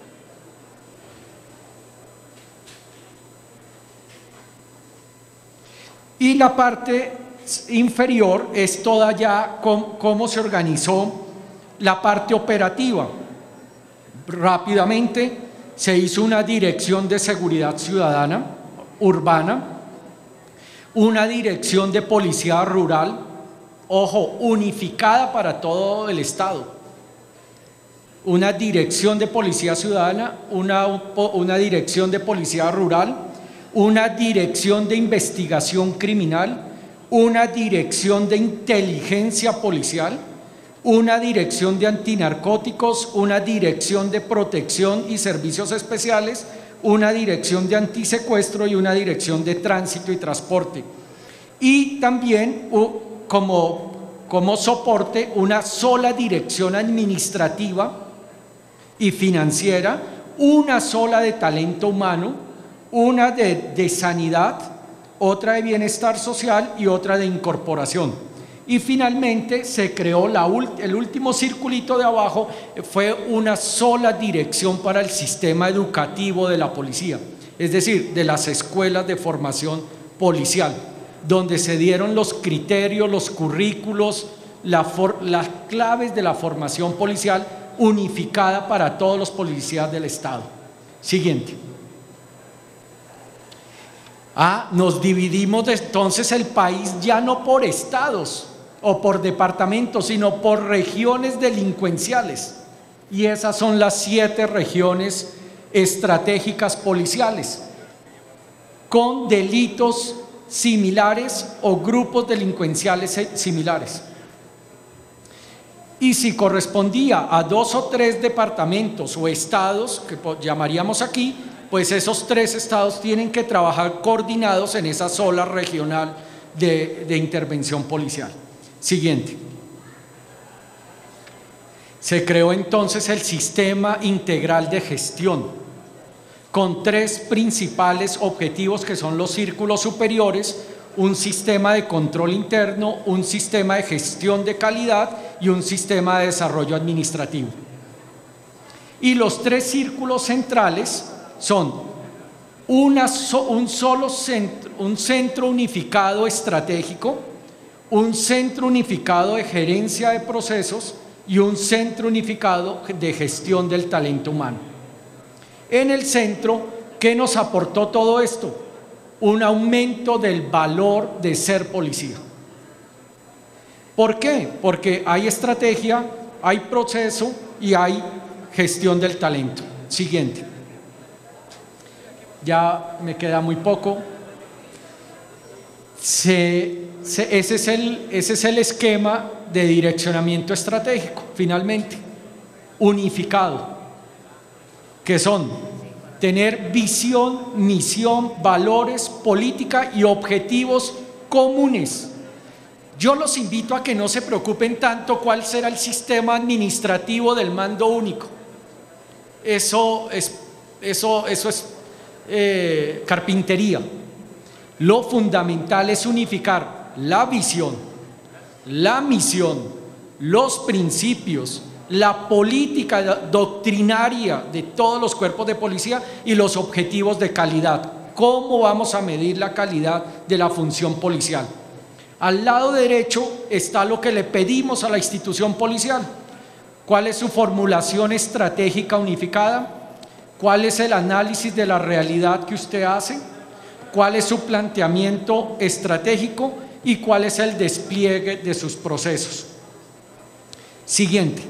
Y la parte inferior es toda ya cómo, cómo se organizó la parte operativa. Rápidamente se hizo una dirección de seguridad ciudadana urbana, una dirección de policía rural, ojo, unificada para todo el estado, una dirección de policía ciudadana, una, una dirección de policía rural, una dirección de investigación criminal, una dirección de inteligencia policial, una dirección de antinarcóticos, una dirección de protección y servicios especiales, una dirección de antisecuestro y una dirección de tránsito y transporte. Y también como, como soporte una sola dirección administrativa y financiera, una sola de talento humano, una de, de sanidad, otra de bienestar social y otra de incorporación. Y finalmente se creó la, el último circulito de abajo, fue una sola dirección para el sistema educativo de la policía, es decir, de las escuelas de formación policial, donde se dieron los criterios, los currículos, la for, las claves de la formación policial unificada para todos los policías del Estado. Siguiente. Ah, nos dividimos entonces el país ya no por estados o por departamentos, sino por regiones delincuenciales. Y esas son las siete regiones estratégicas policiales, con delitos similares o grupos delincuenciales similares. Y si correspondía a dos o tres departamentos o estados, que llamaríamos aquí, pues esos tres estados tienen que trabajar coordinados en esa sola regional de, de intervención policial. Siguiente. Se creó entonces el Sistema Integral de Gestión, con tres principales objetivos que son los círculos superiores, un sistema de control interno, un sistema de gestión de calidad y un sistema de desarrollo administrativo. Y los tres círculos centrales son una so, un solo centro, un centro unificado estratégico, un centro unificado de gerencia de procesos y un centro unificado de gestión del talento humano. En el centro, ¿qué nos aportó todo esto? Un aumento del valor de ser policía. ¿Por qué? Porque hay estrategia, hay proceso y hay gestión del talento. Siguiente. Ya me queda muy poco. Se, se, ese, es el, ese es el esquema de direccionamiento estratégico, finalmente, unificado, que son tener visión, misión, valores, política y objetivos comunes. Yo los invito a que no se preocupen tanto cuál será el sistema administrativo del mando único. Eso es, eso, eso es eh, carpintería. Lo fundamental es unificar la visión, la misión, los principios, la política doctrinaria de todos los cuerpos de policía y los objetivos de calidad. ¿Cómo vamos a medir la calidad de la función policial? Al lado derecho está lo que le pedimos a la institución policial. ¿Cuál es su formulación estratégica unificada? ¿Cuál es el análisis de la realidad que usted hace? ¿Cuál es su planteamiento estratégico? ¿Y cuál es el despliegue de sus procesos? Siguiente.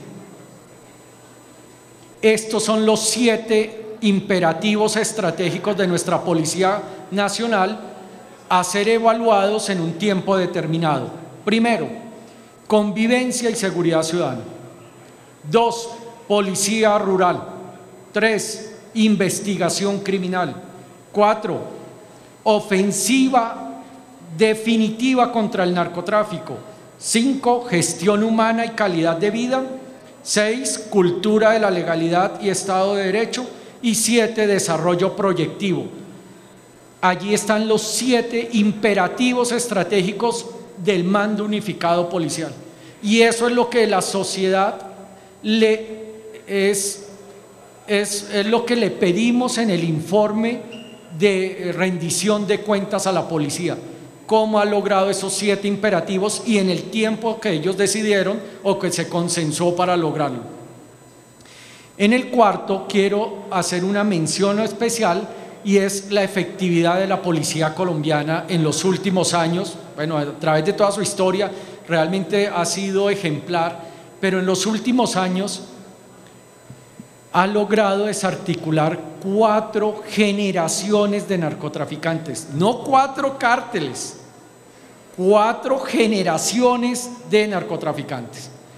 Estos son los siete imperativos estratégicos de nuestra Policía Nacional a ser evaluados en un tiempo determinado. Primero, convivencia y seguridad ciudadana. Dos, policía rural. Tres, investigación criminal. Cuatro, ofensiva definitiva contra el narcotráfico. Cinco, gestión humana y calidad de vida. Seis, cultura de la legalidad y Estado de Derecho. Y siete, desarrollo proyectivo. Allí están los siete imperativos estratégicos del mando unificado policial. Y eso es lo que la sociedad le es, es, es lo que le pedimos en el informe de rendición de cuentas a la policía. Cómo ha logrado esos siete imperativos y en el tiempo que ellos decidieron o que se consensó para lograrlo. En el cuarto quiero hacer una mención especial y es la efectividad de la policía colombiana en los últimos años. Bueno, a través de toda su historia realmente ha sido ejemplar, pero en los últimos años ha logrado desarticular cuatro generaciones de narcotraficantes, no cuatro cárteles, cuatro generaciones de narcotraficantes.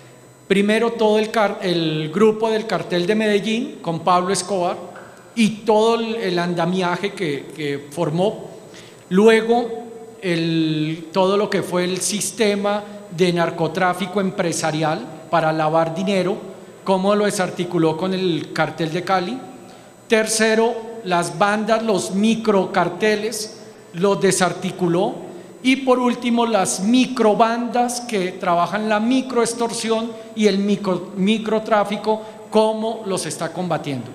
Primero todo el, car el grupo del cartel de Medellín con Pablo Escobar y todo el, el andamiaje que, que formó. Luego el, todo lo que fue el sistema de narcotráfico empresarial para lavar dinero, cómo lo desarticuló con el cartel de Cali. Tercero, las bandas, los microcarteles, los desarticuló. Y por último, las microbandas que trabajan la microextorsión y el micro, microtráfico, cómo los está combatiendo.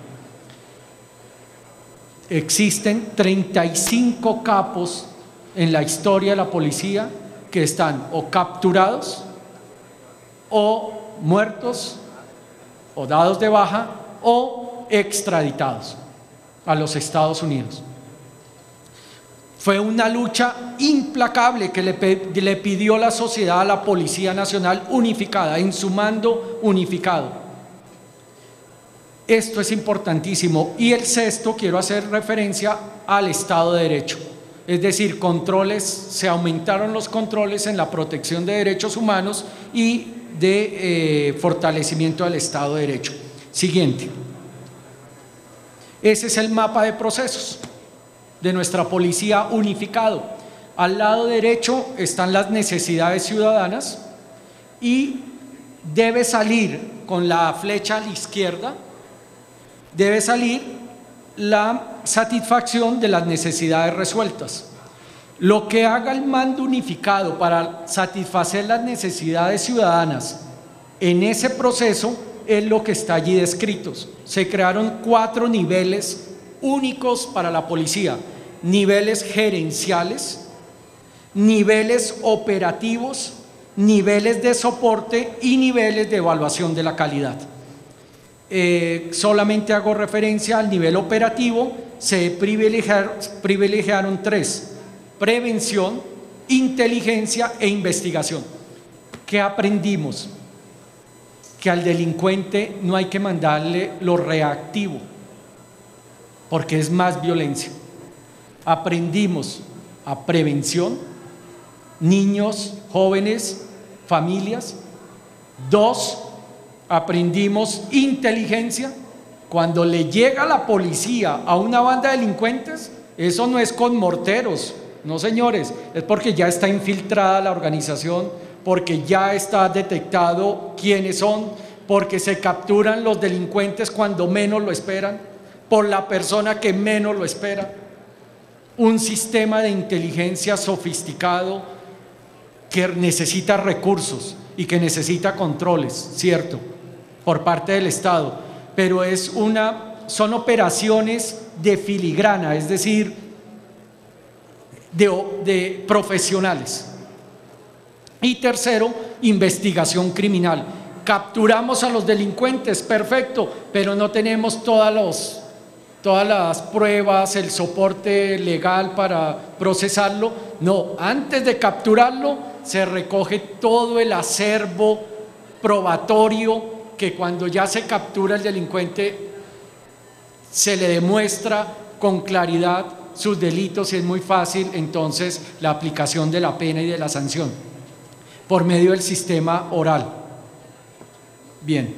Existen treinta y cinco capos en la historia de la policía que están o capturados o muertos o dados de baja o extraditados a los Estados Unidos. Fue una lucha implacable que le, le pidió la sociedad a la Policía Nacional unificada, en su mando unificado. Esto es importantísimo. Y el sexto, quiero hacer referencia al Estado de Derecho. Es decir, controles, se aumentaron los controles en la protección de derechos humanos y de eh, fortalecimiento del Estado de Derecho. Siguiente. Ese es el mapa de procesos de nuestra policía unificado. Al lado derecho están las necesidades ciudadanas y debe salir con la flecha a la izquierda, debe salir la satisfacción de las necesidades resueltas. Lo que haga el mando unificado para satisfacer las necesidades ciudadanas en ese proceso es lo que está allí descrito. Se crearon cuatro niveles únicos para la policía: niveles gerenciales, niveles operativos, niveles de soporte y niveles de evaluación de la calidad. Eh, solamente hago referencia al nivel operativo. Se privilegiaron, privilegiaron tres: prevención, inteligencia e investigación. ¿Qué aprendimos? Que al delincuente no hay que mandarle lo reactivo, porque es más violencia. Aprendimos a prevención, niños, jóvenes, familias. Dos, aprendimos inteligencia. Cuando le llega la policía a una banda de delincuentes, eso no es con morteros, no señores, es porque ya está infiltrada la organización, porque ya está detectado quiénes son, porque se capturan los delincuentes cuando menos lo esperan, por la persona que menos lo espera. Un sistema de inteligencia sofisticado que necesita recursos y que necesita controles, cierto, por parte del Estado, pero es una, son operaciones de filigrana, es decir, de, de profesionales. Y tercero, investigación criminal. Capturamos a los delincuentes, perfecto, pero no tenemos todas los todas las pruebas, el soporte legal para procesarlo. No, antes de capturarlo se recoge todo el acervo probatorio, que cuando ya se captura el delincuente se le demuestra con claridad sus delitos y es muy fácil entonces la aplicación de la pena y de la sanción por medio del sistema oral. Bien.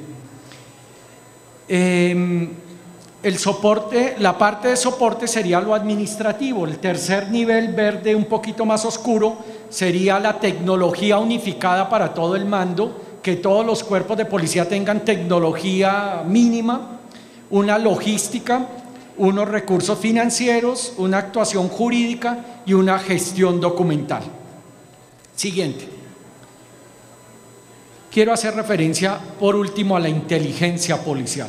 Eh, El soporte, la parte de soporte sería lo administrativo. El tercer nivel, verde un poquito más oscuro, sería la tecnología unificada para todo el mando, que todos los cuerpos de policía tengan tecnología mínima, una logística, unos recursos financieros, una actuación jurídica y una gestión documental. Siguiente. Quiero hacer referencia por último a la inteligencia policial.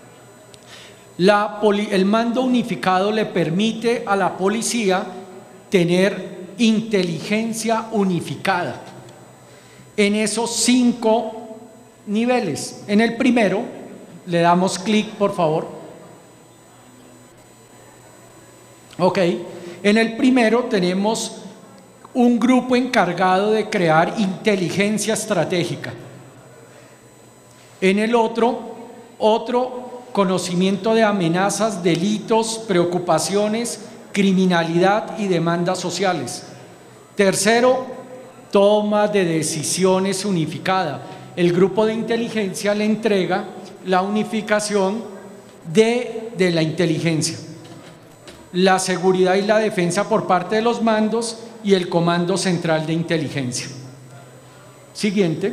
La poli, el mando unificado le permite a la policía tener inteligencia unificada en esos cinco niveles. En el primero, le damos clic, por favor. Ok, en el primero tenemos un grupo encargado de crear inteligencia estratégica. En el otro, otro conocimiento de amenazas, delitos, preocupaciones, criminalidad y demandas sociales. Tercero, toma de decisiones unificada. el grupo de inteligencia le entrega la unificación de, de la inteligencia, la seguridad y la defensa por parte de los mandos y el Comando Central de Inteligencia. Siguiente.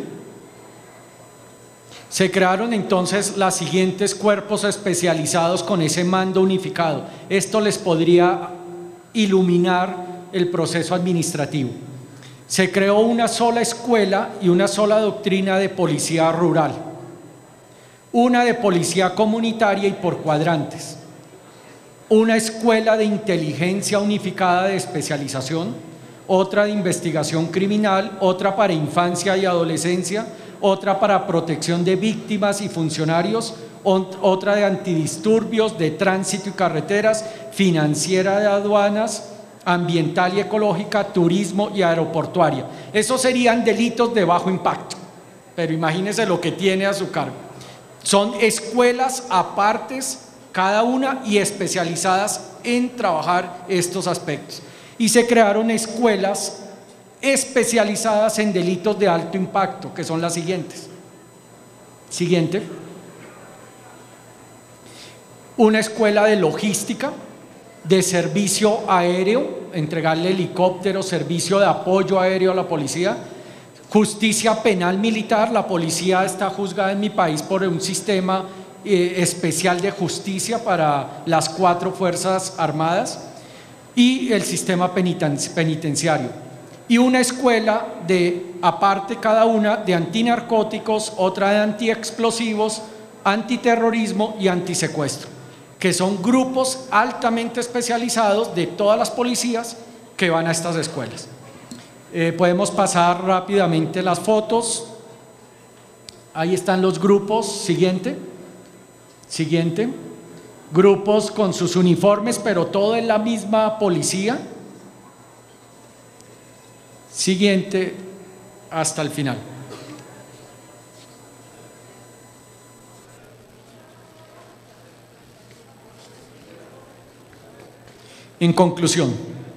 Se crearon entonces los siguientes cuerpos especializados con ese mando unificado. Esto les podría iluminar el proceso administrativo. Se creó una sola escuela y una sola doctrina de policía rural, una de policía comunitaria y por cuadrantes, una escuela de inteligencia unificada de especialización, otra de investigación criminal, otra para infancia y adolescencia, otra para protección de víctimas y funcionarios, otra de antidisturbios, de tránsito y carreteras, financiera de aduanas, ambiental y ecológica, turismo y aeroportuaria. Esos serían delitos de bajo impacto, pero imagínense lo que tiene a su cargo. Son escuelas apartes cada una y especializadas en trabajar estos aspectos. Y se crearon escuelas especializadas en delitos de alto impacto, que son las siguientes. Siguiente. Una escuela de logística, de servicio aéreo, entregarle helicópteros, servicio de apoyo aéreo a la policía, justicia penal militar. La policía está juzgada en mi país por un sistema eh, especial de justicia para las cuatro fuerzas armadas, y el sistema penitenciario. Y una escuela de, aparte cada una, de antinarcóticos, otra de antiexplosivos, antiterrorismo y antisecuestro, que son grupos altamente especializados de todas las policías que van a estas escuelas. Eh, podemos pasar rápidamente las fotos. Ahí están los grupos. Siguiente. Siguiente. Grupos con sus uniformes, pero todo en la misma policía. Siguiente, hasta el final. En conclusión,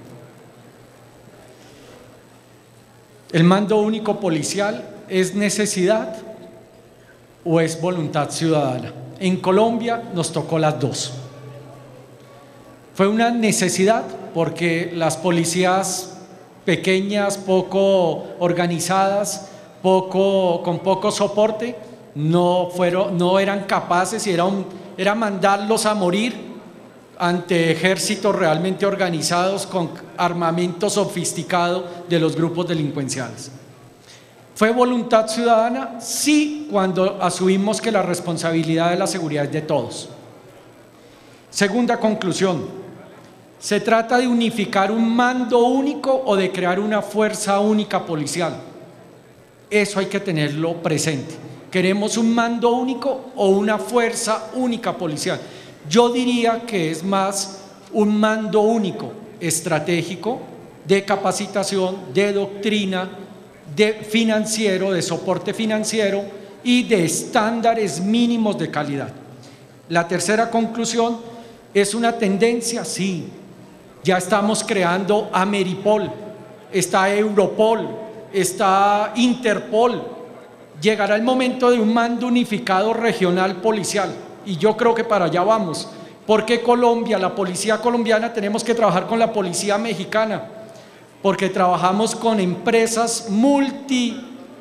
¿el mando único policial es necesidad o es voluntad ciudadana? En Colombia nos tocó las dos. Fue una necesidad porque las policías pequeñas, poco organizadas, poco, con poco soporte, no, fueron, no eran capaces, y era, un, era mandarlos a morir ante ejércitos realmente organizados con armamento sofisticado de los grupos delincuenciales. ¿Fue voluntad ciudadana? Sí, cuando asumimos que la responsabilidad de la seguridad es de todos. Segunda conclusión. ¿Se trata de unificar un mando único o de crear una fuerza única policial? Eso hay que tenerlo presente. ¿Queremos un mando único o una fuerza única policial? Yo diría que es más un mando único, estratégico, de capacitación, de doctrina, de financiero, de soporte financiero y de estándares mínimos de calidad. La tercera conclusión, ¿es una tendencia? Sí. Ya estamos creando Ameripol, está Europol, está Interpol. Llegará el momento de un mando unificado regional policial, y yo creo que para allá vamos. ¿Por qué Colombia, la policía colombiana, tenemos que trabajar con la policía mexicana? Porque trabajamos con empresas multi,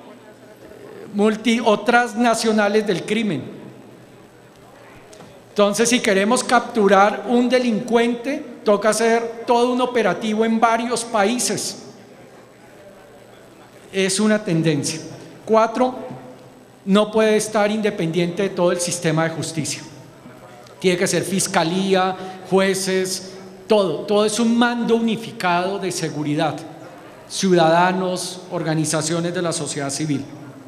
multi o transnacionales del crimen. Entonces, si queremos capturar un delincuente, toca hacer todo un operativo en varios países. Es una tendencia. Cuatro, no puede estar independiente de todo el sistema de justicia. Tiene que ser fiscalía, jueces, todo. Todo es un mando unificado de seguridad. Ciudadanos, organizaciones de la sociedad civil.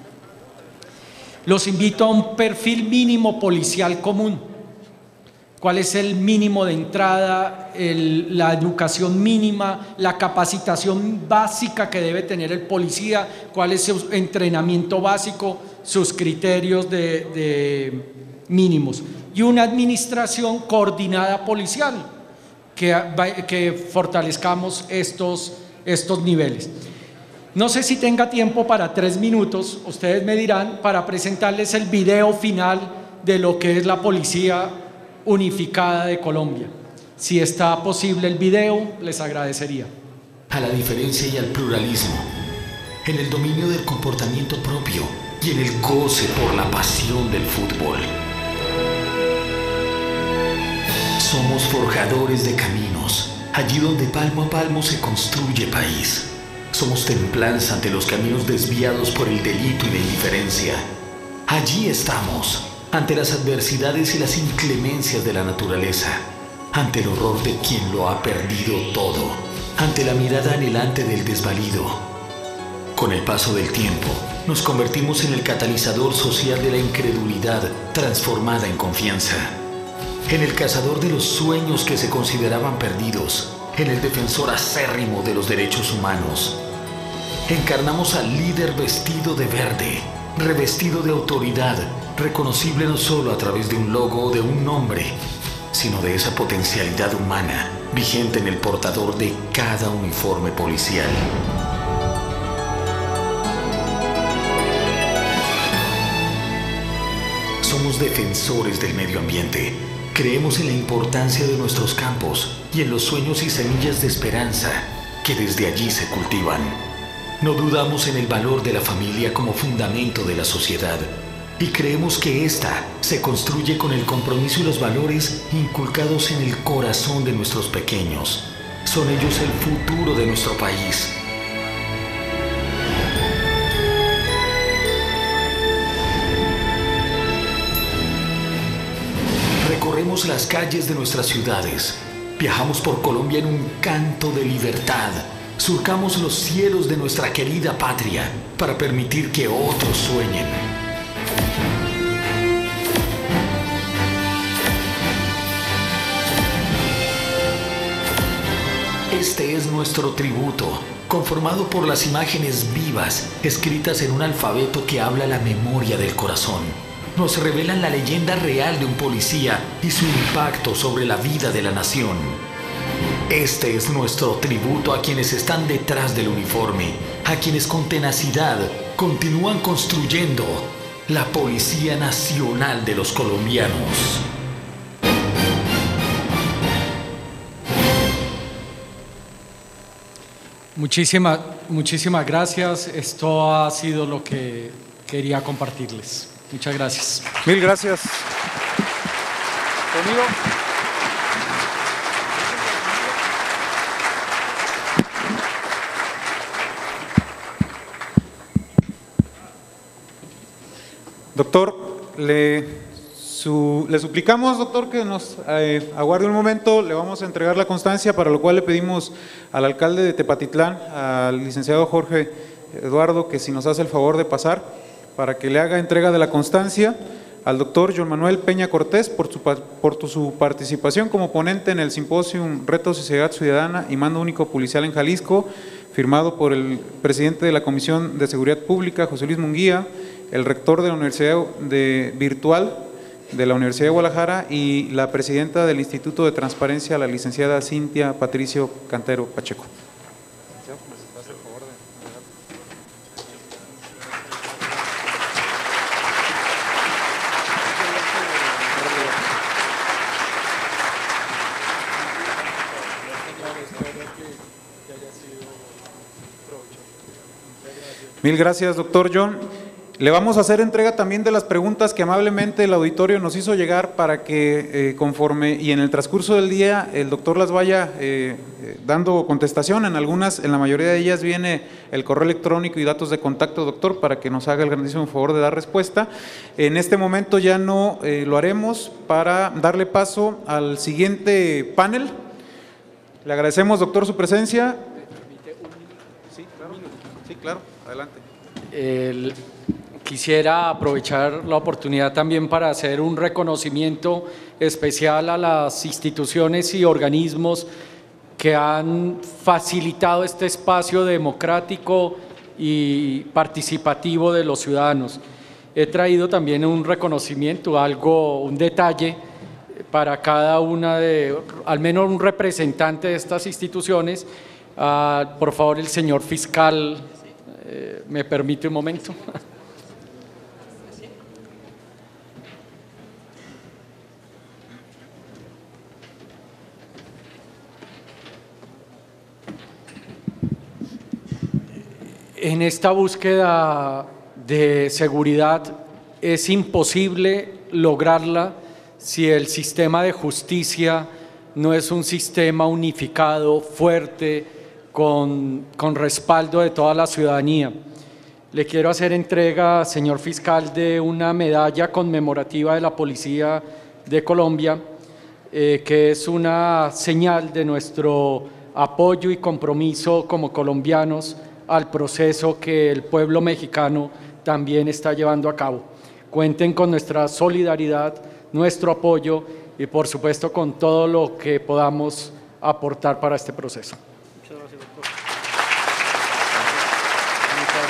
Los invito a un perfil mínimo policial común. ¿Cuál es el mínimo de entrada, el, la educación mínima, la capacitación básica que debe tener el policía? ¿Cuál es su entrenamiento básico, sus criterios de, de mínimos? Y una administración coordinada policial, que, que fortalezcamos estos, estos niveles. No sé si tenga tiempo para tres minutos, ustedes me dirán, para presentarles el video final de lo que es la Policía Unificada de Colombia. Si está posible el video, les agradecería. A la diferencia y al pluralismo, en el dominio del comportamiento propio y en el goce por la pasión del fútbol. Somos forjadores de caminos, allí donde palmo a palmo se construye país. Somos templanza ante los caminos desviados por el delito y la indiferencia. Allí estamos, ante las adversidades y las inclemencias de la naturaleza, ante el horror de quien lo ha perdido todo, ante la mirada anhelante del desvalido. Con el paso del tiempo, nos convertimos en el catalizador social de la incredulidad transformada en confianza, en el cazador de los sueños que se consideraban perdidos, en el defensor acérrimo de los derechos humanos. Encarnamos al líder vestido de verde, revestido de autoridad, reconocible no solo a través de un logo o de un nombre, sino de esa potencialidad humana vigente en el portador de cada uniforme policial. Somos defensores del medio ambiente. Creemos en la importancia de nuestros campos y en los sueños y semillas de esperanza que desde allí se cultivan. No dudamos en el valor de la familia como fundamento de la sociedad y creemos que ésta se construye con el compromiso y los valores inculcados en el corazón de nuestros pequeños. Son ellos el futuro de nuestro país. Recorremos las calles de nuestras ciudades, viajamos por Colombia en un canto de libertad, surcamos los cielos de nuestra querida patria para permitir que otros sueñen. Este es nuestro tributo, conformado por las imágenes vivas, escritas en un alfabeto que habla la memoria del corazón. Nos revelan la leyenda real de un policía y su impacto sobre la vida de la nación. Este es nuestro tributo a quienes están detrás del uniforme, a quienes con tenacidad continúan construyendo la Policía Nacional de los colombianos. Muchísimas, muchísimas gracias. Esto ha sido lo que quería compartirles. Muchas gracias. Mil gracias. ¿Conmigo? Doctor, le, su, le suplicamos, doctor, que nos eh, aguarde un momento. Le vamos a entregar la constancia, para lo cual le pedimos al alcalde de Tepatitlán, al licenciado Jorge Eduardo, que si nos hace el favor de pasar, para que le haga entrega de la constancia al doctor John Manuel Peña Cortés por su, por tu, su participación como ponente en el simposium Retos y Sociedad Ciudadana y Mando Único Policial en Jalisco, firmado por el presidente de la Comisión de Seguridad Pública, José Luis Munguía, el rector de la Universidad de Virtual de la Universidad de Guadalajara y la presidenta del Instituto de Transparencia, la licenciada Cintia Patricio Cantero Pacheco. Mil gracias, doctor John. Le vamos a hacer entrega también de las preguntas que amablemente el auditorio nos hizo llegar para que eh, conforme y en el transcurso del día el doctor las vaya eh, eh, dando contestación. En algunas, en la mayoría de ellas viene el correo electrónico y datos de contacto, doctor, para que nos haga el grandísimo favor de dar respuesta. En este momento ya no eh, lo haremos para darle paso al siguiente panel. Le agradecemos, doctor, su presencia. Sí, claro. Sí, claro. Adelante. El, quisiera aprovechar la oportunidad también para hacer un reconocimiento especial a las instituciones y organismos que han facilitado este espacio democrático y participativo de los ciudadanos. He traído también un reconocimiento, algo, un detalle para cada una de, al menos un representante de estas instituciones. Uh, por favor, el señor fiscal Eh, ¿Me permite un momento? En esta búsqueda de seguridad es imposible lograrla si el sistema de justicia no es un sistema unificado, fuerte, con, con respaldo de toda la ciudadanía. Le quiero hacer entrega, señor fiscal, de una medalla conmemorativa de la Policía de Colombia, eh, que es una señal de nuestro apoyo y compromiso como colombianos al proceso que el pueblo mexicano también está llevando a cabo. Cuenten con nuestra solidaridad, nuestro apoyo y, por supuesto, con todo lo que podamos aportar para este proceso. Muchas gracias, doctor. Muchas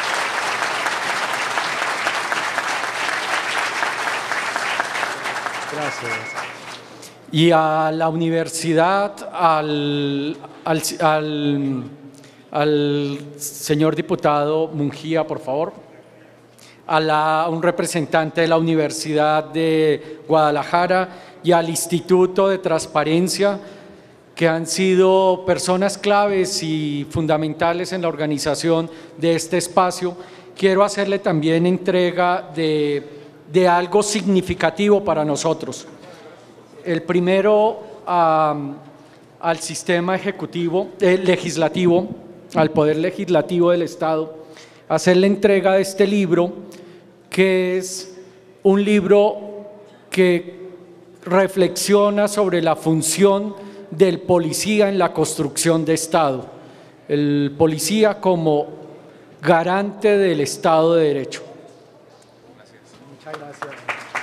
gracias. Gracias. Y a la universidad, al, al, al Al señor diputado Mungía, por favor. A, la, a un representante de la Universidad de Guadalajara y al Instituto de Transparencia, que han sido personas claves y fundamentales en la organización de este espacio. Quiero hacerle también entrega de, de algo significativo para nosotros. El primero, um, al sistema ejecutivo, eh, legislativo, al Poder Legislativo del Estado, hacer la entrega de este libro, que es un libro que reflexiona sobre la función del policía en la construcción de Estado, el policía como garante del Estado de Derecho. Gracias. Muchas gracias.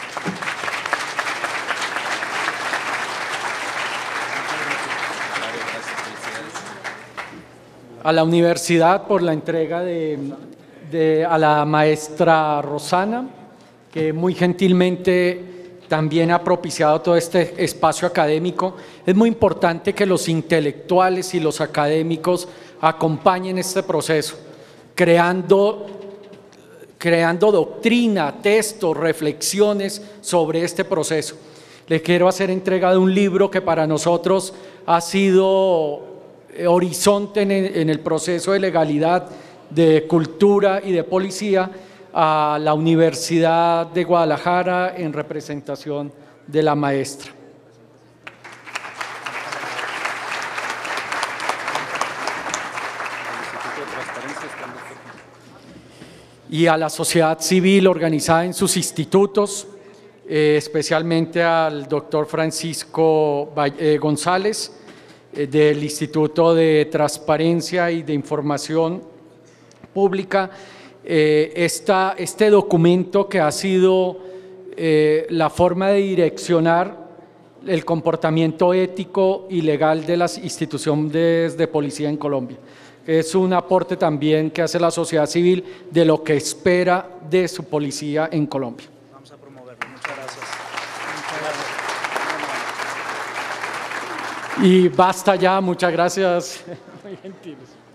A la universidad por la entrega de, de, a la maestra Rosana, que muy gentilmente también ha propiciado todo este espacio académico. Es muy importante que los intelectuales y los académicos acompañen este proceso, creando, creando doctrina, textos, reflexiones sobre este proceso. Les quiero hacer entrega de un libro que para nosotros ha sido horizonte en el, en el proceso de legalidad, de cultura y de policía, a la Universidad de Guadalajara en representación de la maestra. Y a la sociedad civil organizada en sus institutos, eh, especialmente al doctor Francisco eh, González, del Instituto de Transparencia y de Información Pública, eh, esta, este documento que ha sido eh, la forma de direccionar el comportamiento ético y legal de las instituciones de policía en Colombia. Es un aporte también que hace la sociedad civil de lo que espera de su policía en Colombia. Vamos a promoverlo. Muchas gracias. Y basta ya, muchas gracias. Muy gentiles.